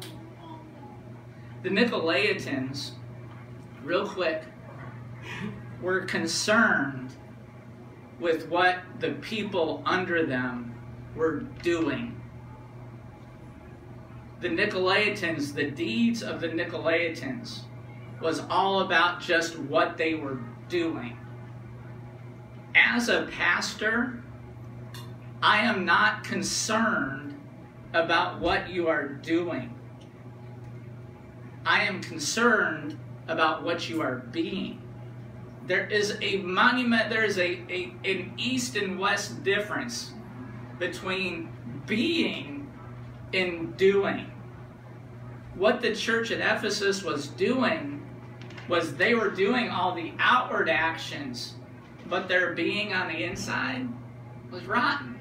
The Nicolaitans, real quick, were concerned with what the people under them were doing. The Nicolaitans, the deeds of the Nicolaitans, was all about just what they were doing. As a pastor, I am not concerned about what you are doing. I am concerned about what you are being. There is a monument, there is an east and west difference between being and doing. What the church at Ephesus was doing was they were doing all the outward actions, but their being on the inside was rotten.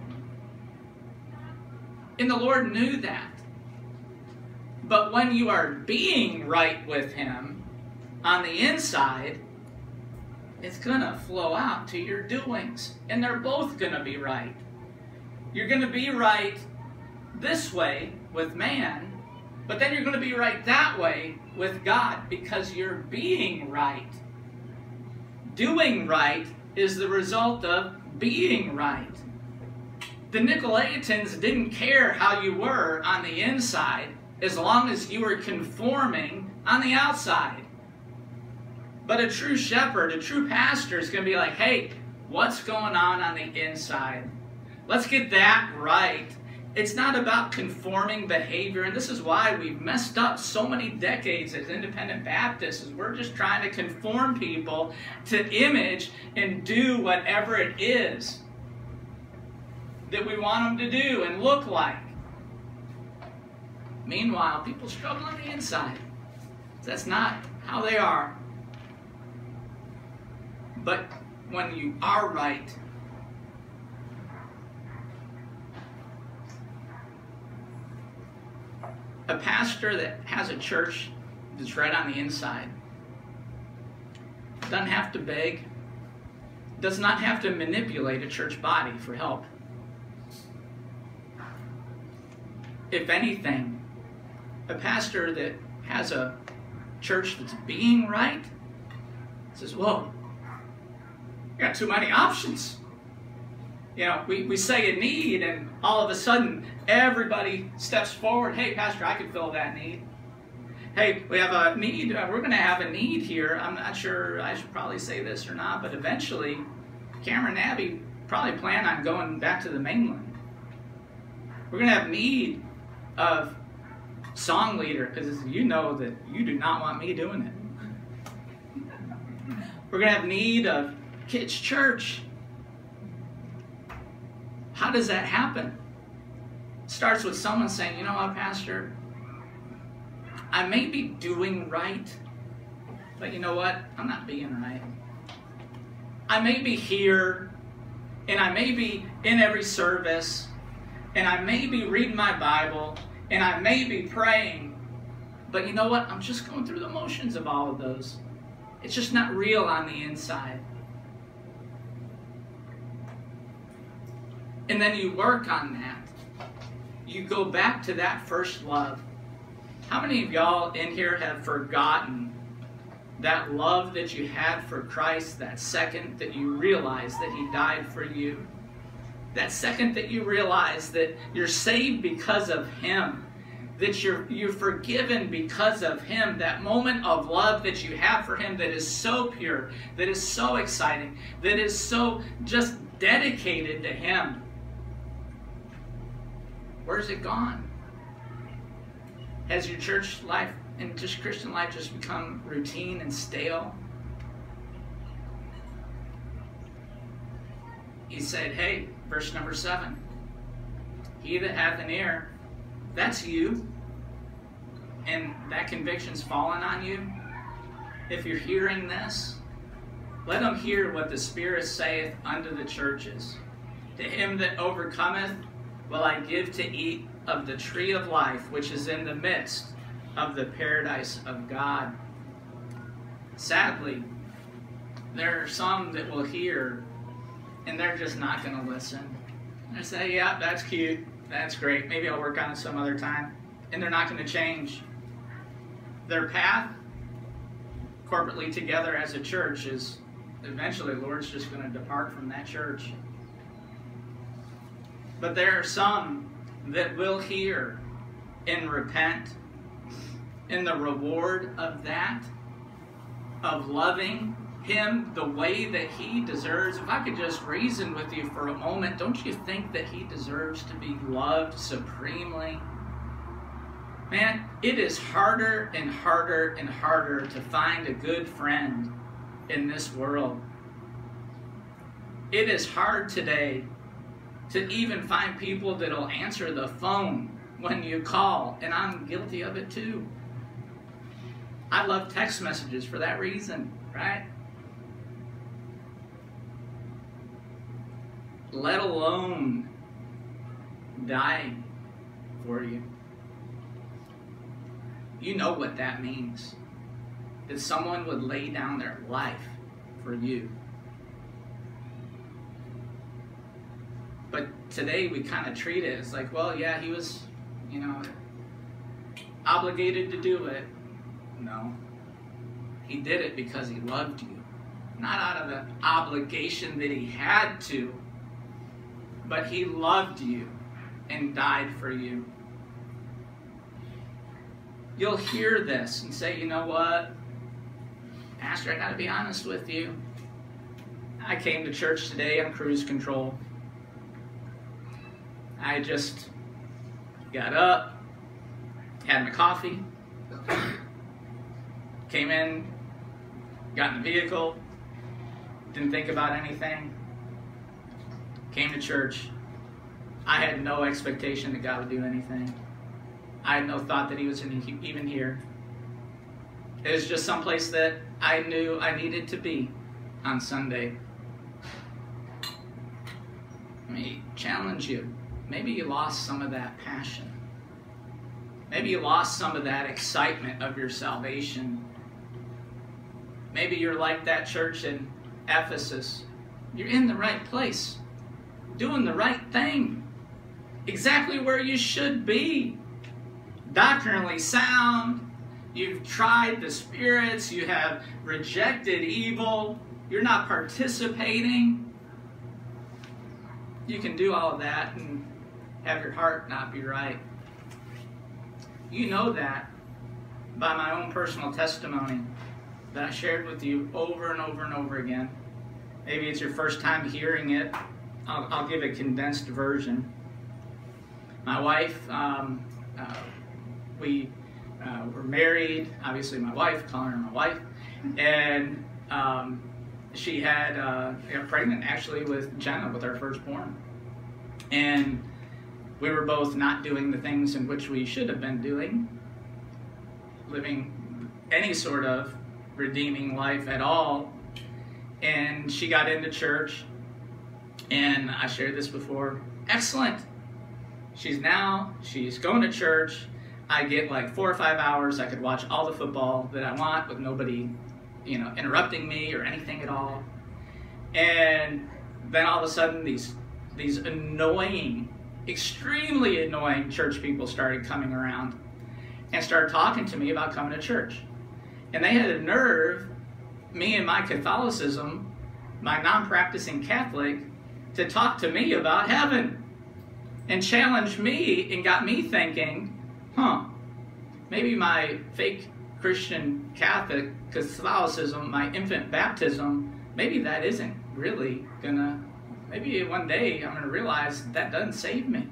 And the Lord knew that. But when you are being right with Him on the inside, it's going to flow out to your doings. And they're both going to be right. You're going to be right this way with man, but then you're going to be right that way with God because you're being right. Doing right is the result of being right. The Nicolaitans didn't care how you were on the inside as long as you were conforming on the outside. But a true shepherd, a true pastor is going to be like, hey, what's going on the inside? Let's get that right. It's not about conforming behavior, and this is why we've messed up so many decades as independent Baptists, is we're just trying to conform people to image and do whatever it is that we want them to do and look like. Meanwhile, people struggle on the inside. That's not how they are. But when you are right, a pastor that has a church that's right on the inside doesn't have to beg, does not have to manipulate a church body for help. If anything, a pastor that has a church that's being right says, whoa, you got too many options. You know, we say a need, and all of a sudden, everybody steps forward. Hey, Pastor, I can fill that need. Hey, we have a need. We're going to have a need here. I'm not sure I should probably say this or not, but eventually, Cameron and Abby probably plan on going back to the mainland. We're going to have need of song leader, because you know that you do not want me doing it. We're going to have need of kids' church. How does that happen? It starts with someone saying, you know what, Pastor, I may be doing right, but you know what? I'm not being right. I may be here, and I may be in every service, and I may be reading my Bible, and I may be praying, but you know what? I'm just going through the motions of all of those. It's just not real on the inside. And then you work on that. You go back to that first love. How many of y'all in here have forgotten that love that you had for Christ, that second that you realized that He died for you? That second that you realize that you're saved because of Him, that you're forgiven because of Him, that moment of love that you have for Him that is so pure, that is so exciting, that is so just dedicated to Him. Where's it gone? Has your church life and just Christian life just become routine and stale? He said, hey, verse number 7, he that hath an ear, that's you, and that conviction's fallen on you. If you're hearing this, let him hear what the Spirit saith unto the churches. To him that overcometh will I give to eat of the tree of life, which is in the midst of the paradise of God. Sadly, there are some that will hear, and they're just not going to listen. They say, yeah, that's cute, that's great, maybe I'll work on it some other time. And they're not going to change. Their path, corporately together as a church, is eventually, Lord's just going to depart from that church. But there are some that will hear and repent, and the reward of that, of loving Him the way that He deserves. If I could just reason with you for a moment, don't you think that He deserves to be loved supremely? Man, it is harder and harder and harder to find a good friend in this world. It is hard today to even find people that'll answer the phone when you call, and I'm guilty of it too. I love text messages for that reason, right? Let alone dying for you. You know what that means. That someone would lay down their life for you. But today we kind of treat it as like, well, yeah, he was, obligated to do it. No. He did it because he loved you. Not out of the obligation that he had to, but he loved you and died for you. You'll hear this and say, you know what? Pastor, I got to be honest with you. I came to church today on cruise control. I just got up, had my coffee, came in, got in the vehicle, didn't think about anything, came to church. I had no expectation that God would do anything. I had no thought that He was even here. It was just someplace that I knew I needed to be on Sunday. Let me challenge you. Maybe you lost some of that passion. Maybe you lost some of that excitement of your salvation. Maybe you're like that church in Ephesus. You're in the right place, doing the right thing, exactly where you should be. Doctrinally sound. You've tried the spirits. You have rejected evil. You're not participating. You can do all of that and have your heart not be right. You know that by my own personal testimony that I shared with you over and over and over again. Maybe it's your first time hearing it. I'll give a condensed version. My wife, we were married. Obviously, my wife, calling her my wife, and she had got pregnant actually with Jenna, with our firstborn, and we were both not doing the things in which we should have been doing, living any sort of redeeming life at all. And she got into church, and I shared this before. Excellent. She's going to church. I get like 4 or 5 hours. I could watch all the football that I want with nobody, interrupting me or anything at all. And then all of a sudden, these annoying, extremely annoying church people started coming around and started talking to me about coming to church. And they had a nerve, me and my Catholicism, my non-practicing Catholic, to talk to me about heaven and challenge me, and got me thinking, maybe my fake Christian Catholicism, my infant baptism, maybe that isn't really maybe one day I'm gonna realize that doesn't save me.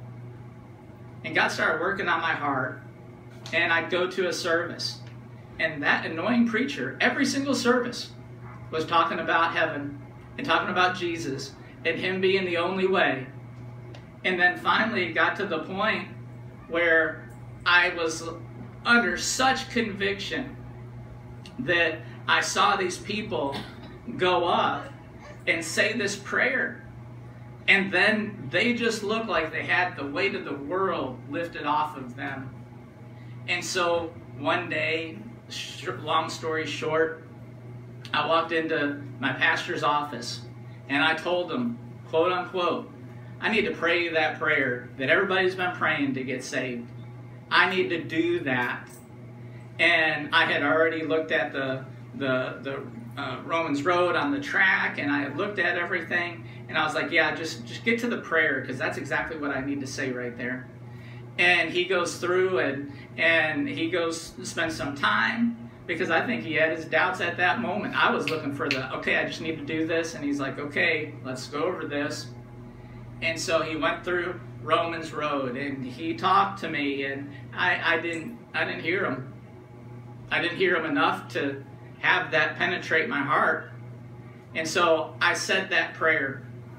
And God started working on my heart, and I'd go to a service, and that annoying preacher, every single service, was talking about heaven and talking about Jesus and Him being the only way. And then finally it got to the point where I was under such conviction that I saw these people go up and say this prayer, and then they just looked like they had the weight of the world lifted off of them. And so one day, long story short, I walked into my pastor's office and I told him, quote unquote, I need to pray that prayer that everybody's been praying to get saved. I need to do that. And I had already looked at the Romans Road on the track, and I had looked at everything, and I was like, yeah, just get to the prayer, because that's exactly what I need to say right there. And he goes through and he goes to spend some time, because I think he had his doubts at that moment. I was looking for okay, I just need to do this, and he's like, okay, let's go over this. And so he went through Romans Road, and he talked to me, and I didn't hear him. I didn't hear him enough to have that penetrate my heart. And so I said that prayer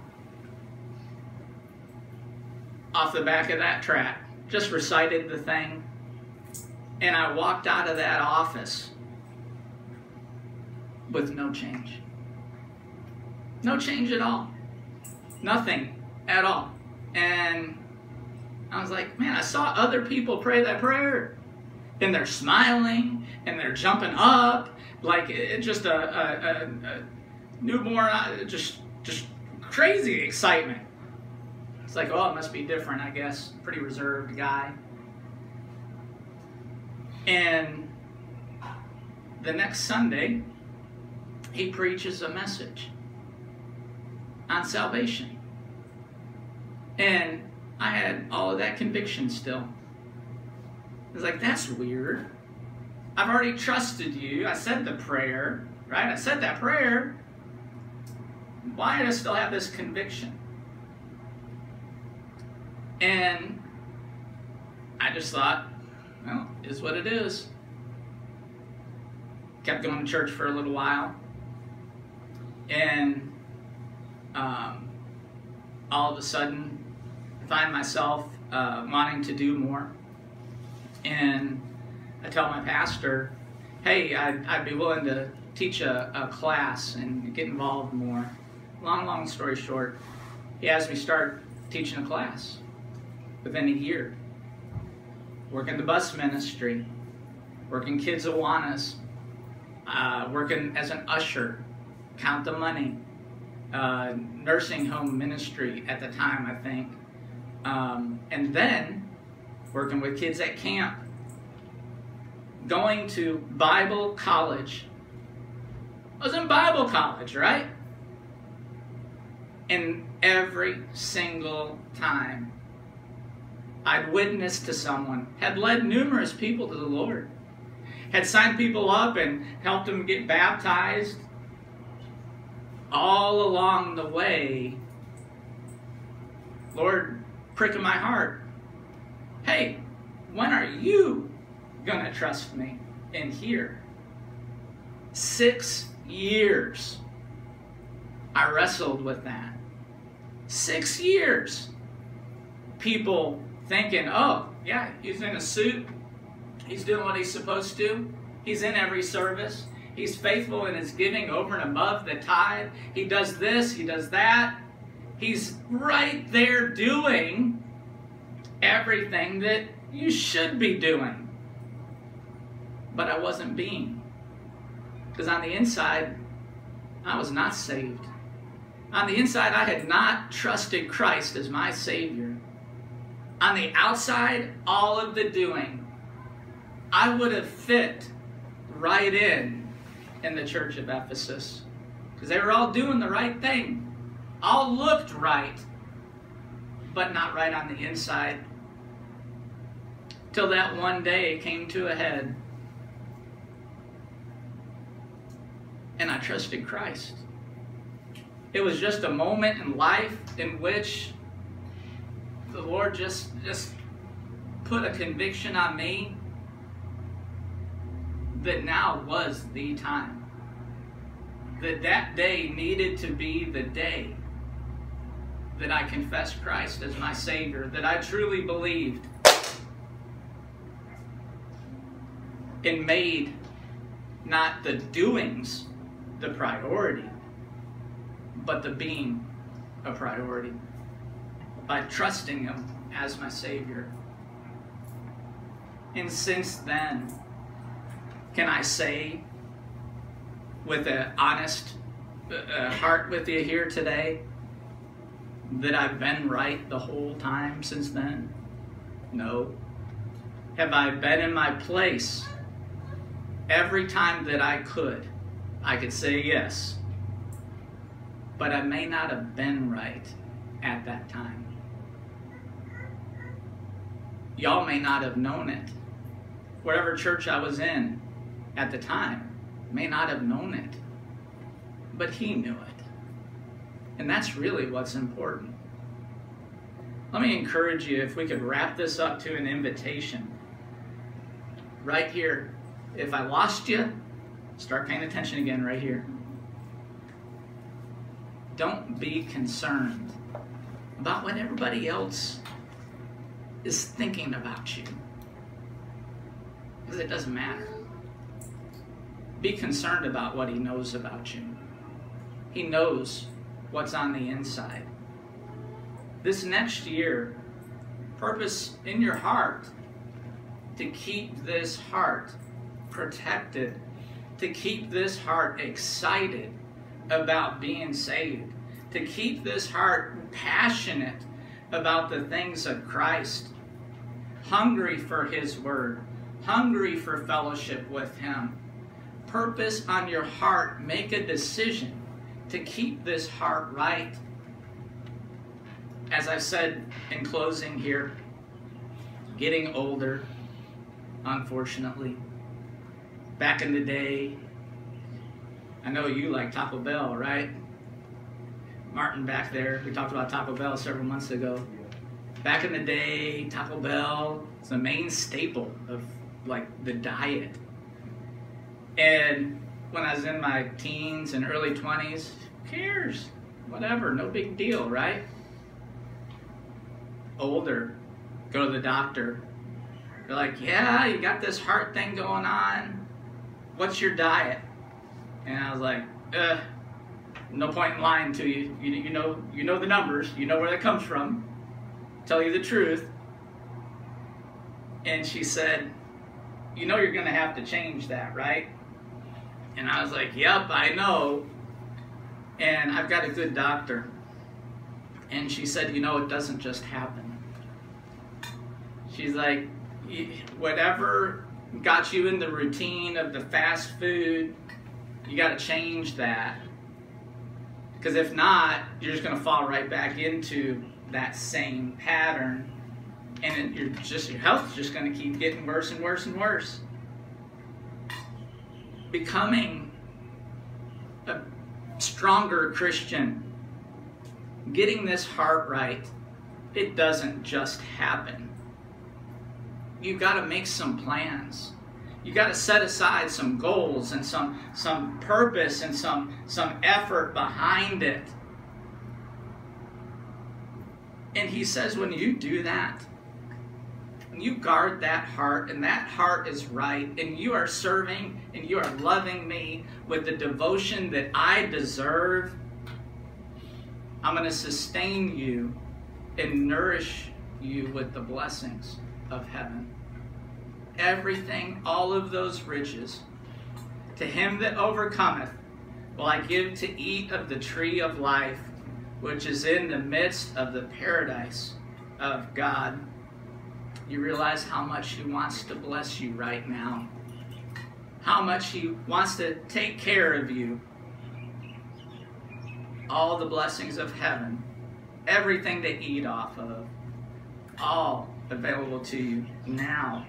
off the back of that track, just recited the thing, and I walked out of that office with no change. No change at all. Nothing at all. And I was like, man, I saw other people pray that prayer, and they're smiling, and they're jumping up, like it's just a newborn, just crazy excitement. It's like, oh, it must be different, I guess. Pretty reserved guy. And the next Sunday, he preaches a message on salvation. And I had all of that conviction still. I was like, that's weird. I've already trusted you. I said the prayer, right? I said that prayer. Why do I still have this conviction? And I just thought, well, it is what it is. Kept going to church for a little while. And all of a sudden, I find myself wanting to do more. And I tell my pastor, hey, I'd be willing to teach a class and get involved more. Long story short, he has me start teaching a class within a year. Working the bus ministry, working Kids Awanas, working as an usher, count the money, nursing home ministry at the time, I think. And then working with kids at camp, going to Bible college. I was in Bible college, right? And every single time I'd witnessed to someone, had led numerous people to the Lord, had signed people up and helped them get baptized. All along the way, Lord, pricking my heart. Hey, when are you gonna trust me in here? 6 years I wrestled with that. 6 years. People thinking, oh, yeah, he's in a suit. He's doing what he's supposed to. He's in every service. He's faithful in his giving over and above the tithe. He does this, he does that. He's right there doing everything that you should be doing. But I wasn't being. Because on the inside, I was not saved. On the inside, I had not trusted Christ as my Savior. On the outside, all of the doing, I would have fit right in the church of Ephesus. Because they were all doing the right thing. All looked right, but not right on the inside. Till that one day came to a head. And I trusted Christ. It was just a moment in life in which the Lord just put a conviction on me that now was the time. That day needed to be the day that I confessed Christ as my Savior, that I truly believed and made not the doings the priority, but the being a priority by trusting Him as my Savior. And since then, can I say with an honest heart with you here today that I've been right the whole time since then? No. Have I been in my place every time that I could I could say yes, but I may not have been right at that time. Y'all may not have known it. Whatever church I was in at the time may not have known it, but he knew it. And that's really what's important. Let me encourage you, if we could wrap this up to an invitation. Right here, if I lost you, start paying attention again right here. Don't be concerned about what everybody else is thinking about you, because it doesn't matter. Be concerned about what he knows about you. He knows what's on the inside. This next year, purpose in your heart to keep this heart protected, to keep this heart excited about being saved, to keep this heart passionate about the things of Christ, hungry for his word, hungry for fellowship with him. Purpose on your heart, make a decision to keep this heart right. As I've said in closing here, getting older, unfortunately. Back in the day, I know you like Taco Bell, right? Martin back there, we talked about Taco Bell several months ago. Back in the day, Taco Bell was the main staple of like the diet. And when I was in my teens and early 20s, who cares? Whatever, no big deal, right? Older, go to the doctor. They're like, yeah, you got this heart thing going on. What's your diet? And I was like, no point in lying to you. You know the numbers. You know where that comes from. Tell you the truth. And she said, you know you're going to have to change that, right? And I was like, yep, I know. And I've got a good doctor. And she said, you know, it doesn't just happen. She's like, whatever got you in the routine of the fast food, you got to change that. Because if not, you're just going to fall right back into that same pattern. And your health is just going to keep getting worse and worse and worse. Becoming a stronger Christian, getting this heart right, it doesn't just happen. You've got to make some plans. You've got to set aside some goals and some purpose and some effort behind it. And he says when you do that, when you guard that heart and that heart is right and you are serving and you are loving me with the devotion that I deserve, I'm going to sustain you and nourish you with the blessings of heaven. Everything, all of those riches, to him that overcometh will I give to eat of the tree of life, which is in the midst of the paradise of God. You realize how much he wants to bless you right now, how much he wants to take care of you. All the blessings of heaven, everything to eat off of, all available to you now.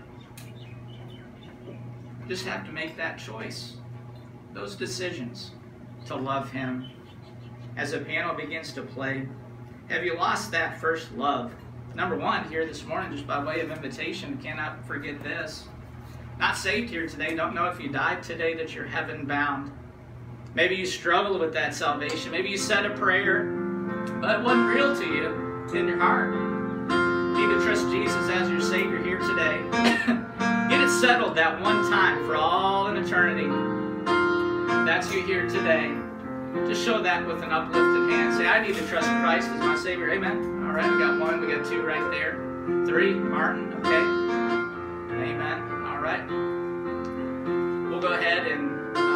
Just have to make that choice, those decisions to love him. As the piano begins to play, have you lost that first love? Number one, here this morning, just by way of invitation, cannot forget this. Not saved here today, don't know if you died today that you're heaven bound. Maybe you struggle with that salvation. Maybe you said a prayer, but it wasn't real to you in your heart. You need to trust Jesus as your Savior here today. Get it settled that one time for all in eternity. That's you here today. Just show that with an uplifted hand. Say, I need to trust Christ as my Savior. Amen. All right, we got one. We got two right there. Three. Martin. Okay. Amen. All right. We'll go ahead and,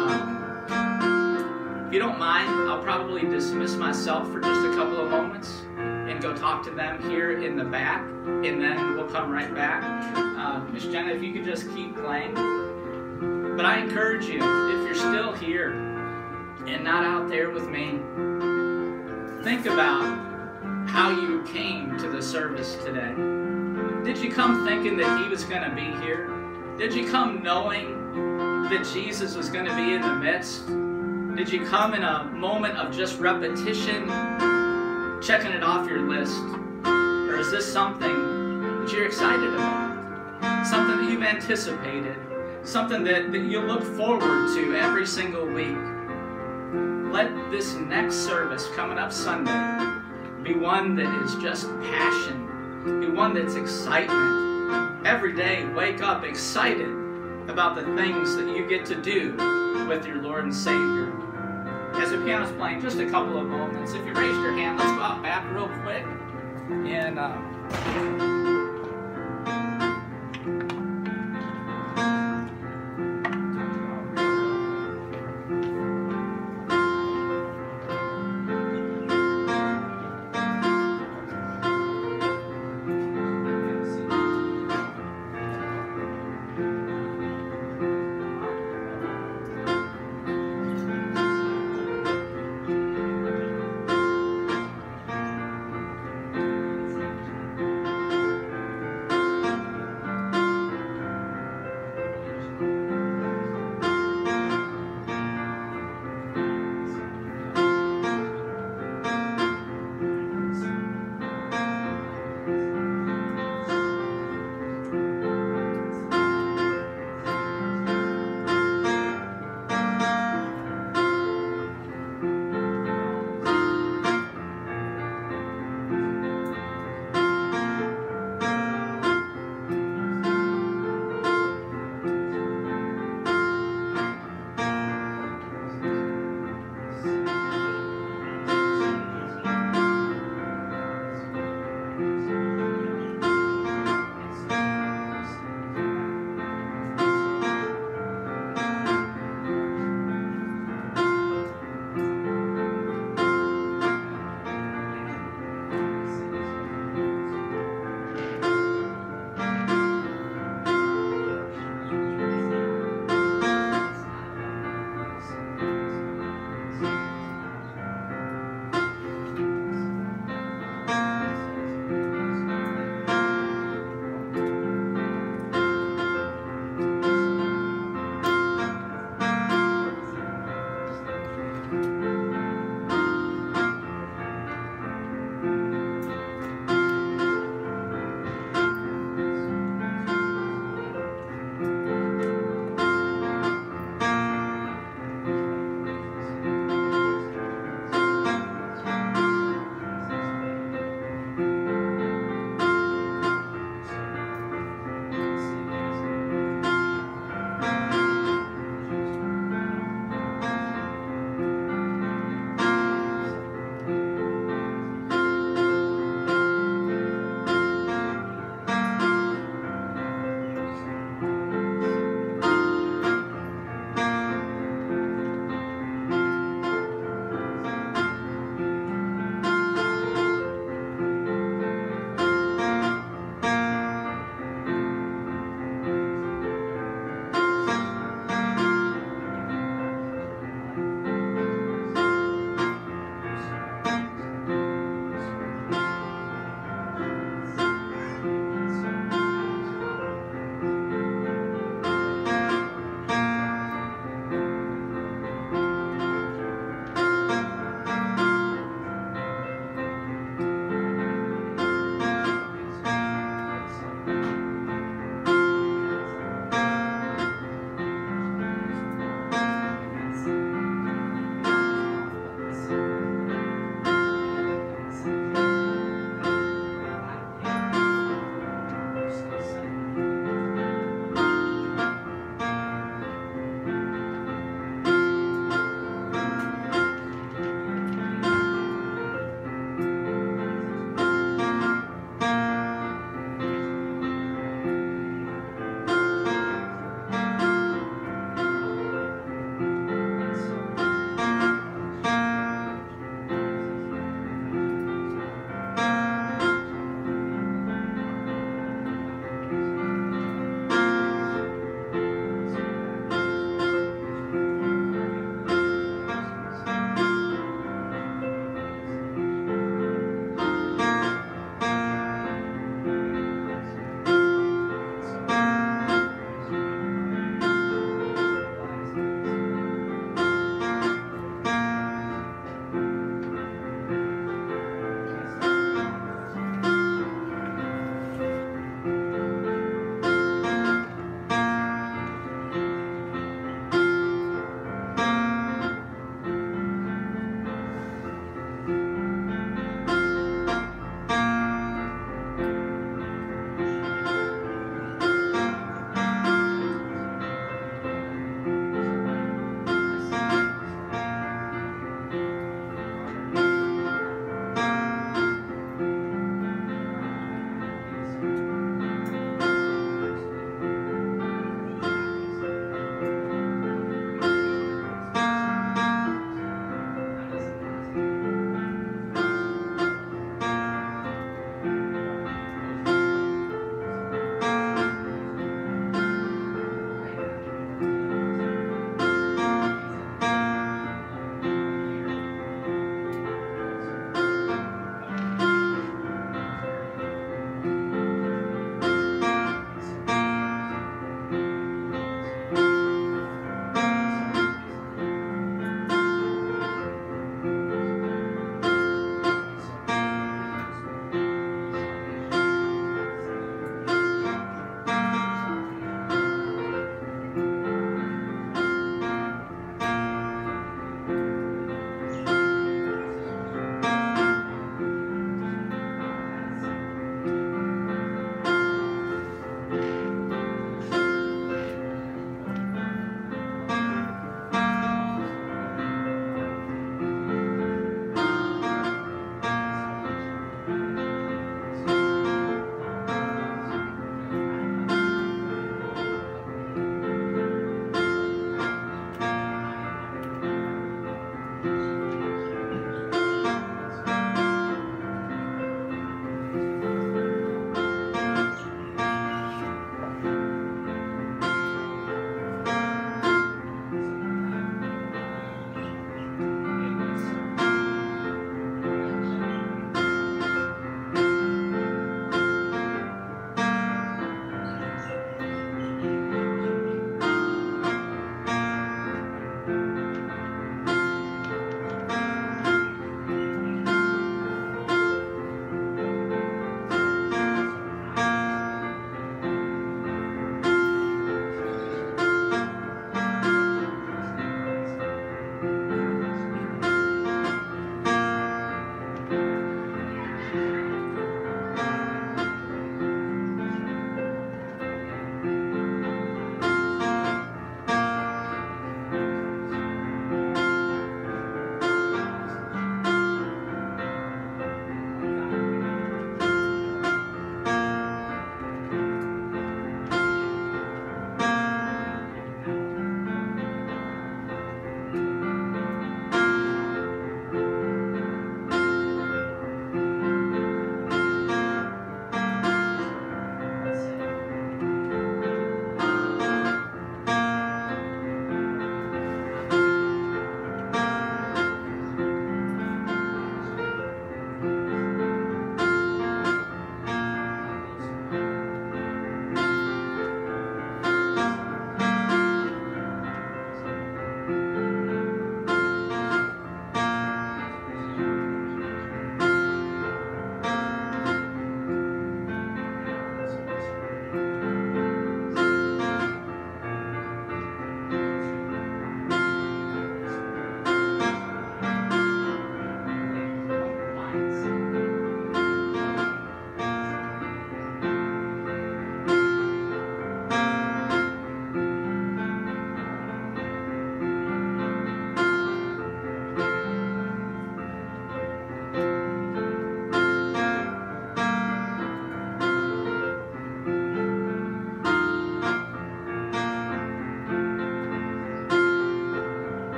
if you don't mind, I'll probably dismiss myself for just a couple of moments and go talk to them here in the back, and then we'll come right back. Miss Jenna, if you could just keep playing. But I encourage you, if you're still here and not out there with me. Think about how you came to the service today. Did you come thinking that he was going to be here? Did you come knowing that Jesus was going to be in the midst? Did you come in a moment of just repetition, checking it off your list? Or is this something that you're excited about? Something that you've anticipated? Something that you look forward to every single week? Let this next service coming up Sunday be one that is just passion, be one that's excitement. Every day, wake up excited about the things that you get to do with your Lord and Savior. As the piano's playing, just a couple of moments. If you raised your hand, let's go out back real quick. And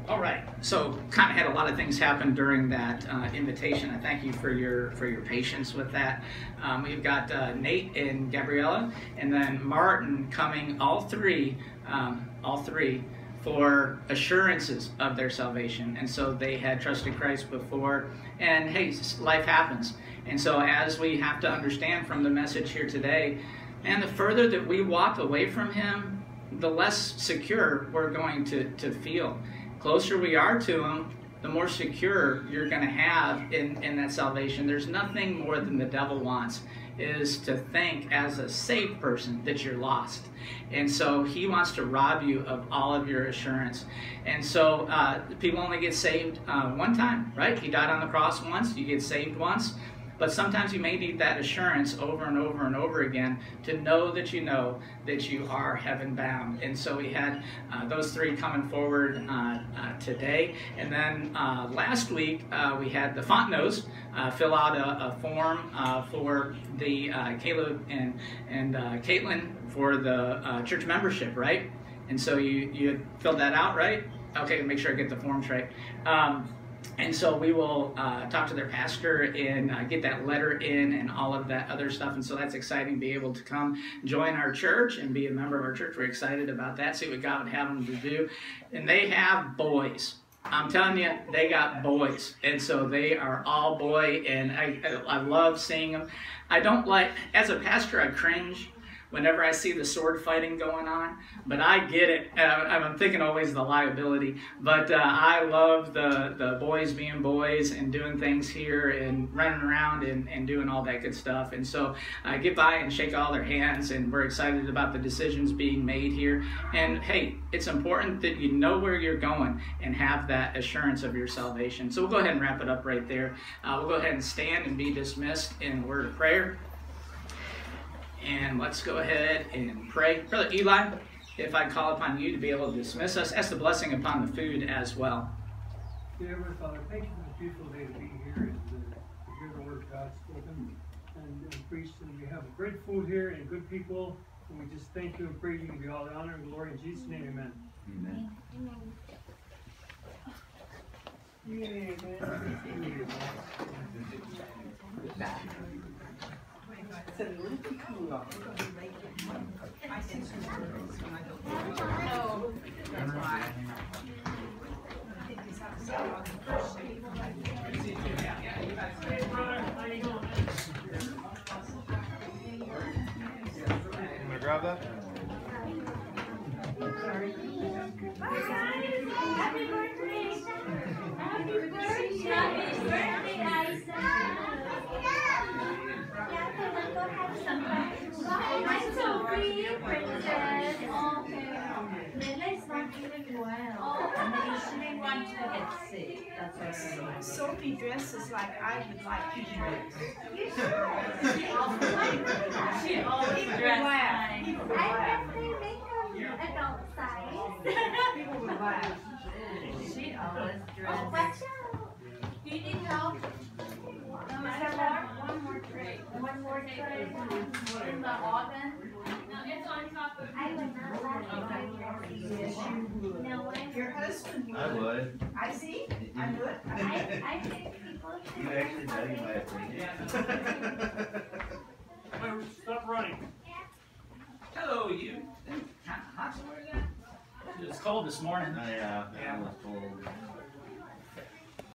All right, so kind of had a lot of things happen during that invitation. I thank you for your patience with that. We've got Nate and Gabriella, and then Martin coming, all three for assurances of their salvation. And so they had trusted Christ before, and hey, life happens. And so as we have to understand from the message here today, and the further that we walk away from Him, the less secure we're going to feel. Closer we are to Him, the more secure you're going to have in that salvation. There's nothing more than the devil wants, is to think as a saved person that you're lost. And so he wants to rob you of all of your assurance. And so people only get saved one time, right? He died on the cross once, you get saved once. But sometimes you may need that assurance over and over and over again to know that you are heaven bound. And so we had those three coming forward today. And then last week we had the Fontenot's fill out a form for the Caleb and Caitlin for the church membership, right? And so you filled that out, right? Okay, make sure I get the forms right. And so we will talk to their pastor and get that letter in and all of that other stuff. And so that's exciting to be able to come join our church and be a member of our church. We're excited about that, see what God would have them to do. And they have boys. I'm telling you, they got boys. And so they are all boy, and I love seeing them. I don't like, as a pastor, I cringe whenever I see the sword fighting going on, but I get it. I'm thinking always the liability, but I love the boys being boys and doing things here and running around and doing all that good stuff. And so I get by and shake all their hands, and we're excited about the decisions being made here. And hey, it's important that you know where you're going and have that assurance of your salvation. So we'll go ahead and wrap it up right there. We'll go ahead and stand and be dismissed in a word of prayer. And let's go ahead and pray. Brother Eli, if I call upon you to be able to dismiss us, ask the blessing upon the food as well. Dear Heavenly Father, thank you for this beautiful day to be here and to hear the word of God spoken and preached. And we have great food here and good people. And we just thank you and pray you can be all the honor and glory in Jesus' name. Amen. Amen. Grab that? Happy birthday! Happy birthday! Happy birthday, Isa! Go have some breakfast. I'm so free, princess. Okay. Lila's not feeling well. She didn't want to get sick. That's why Sophie dresses like I would like to dress. You should. She always dresses. I definitely make them adult size. People would laugh. She always dresses. Oh, watch out. Do you need help? One more tray. One more tray in the oven. No, it's on top of. I would not let it. Yes, you would. No, Your husband would. I would. I see. I would. I think people should. You actually value my opinion. Stop running. Hello, you. Kind of hot somewhere there? It was cold this morning. Yeah, it was cold.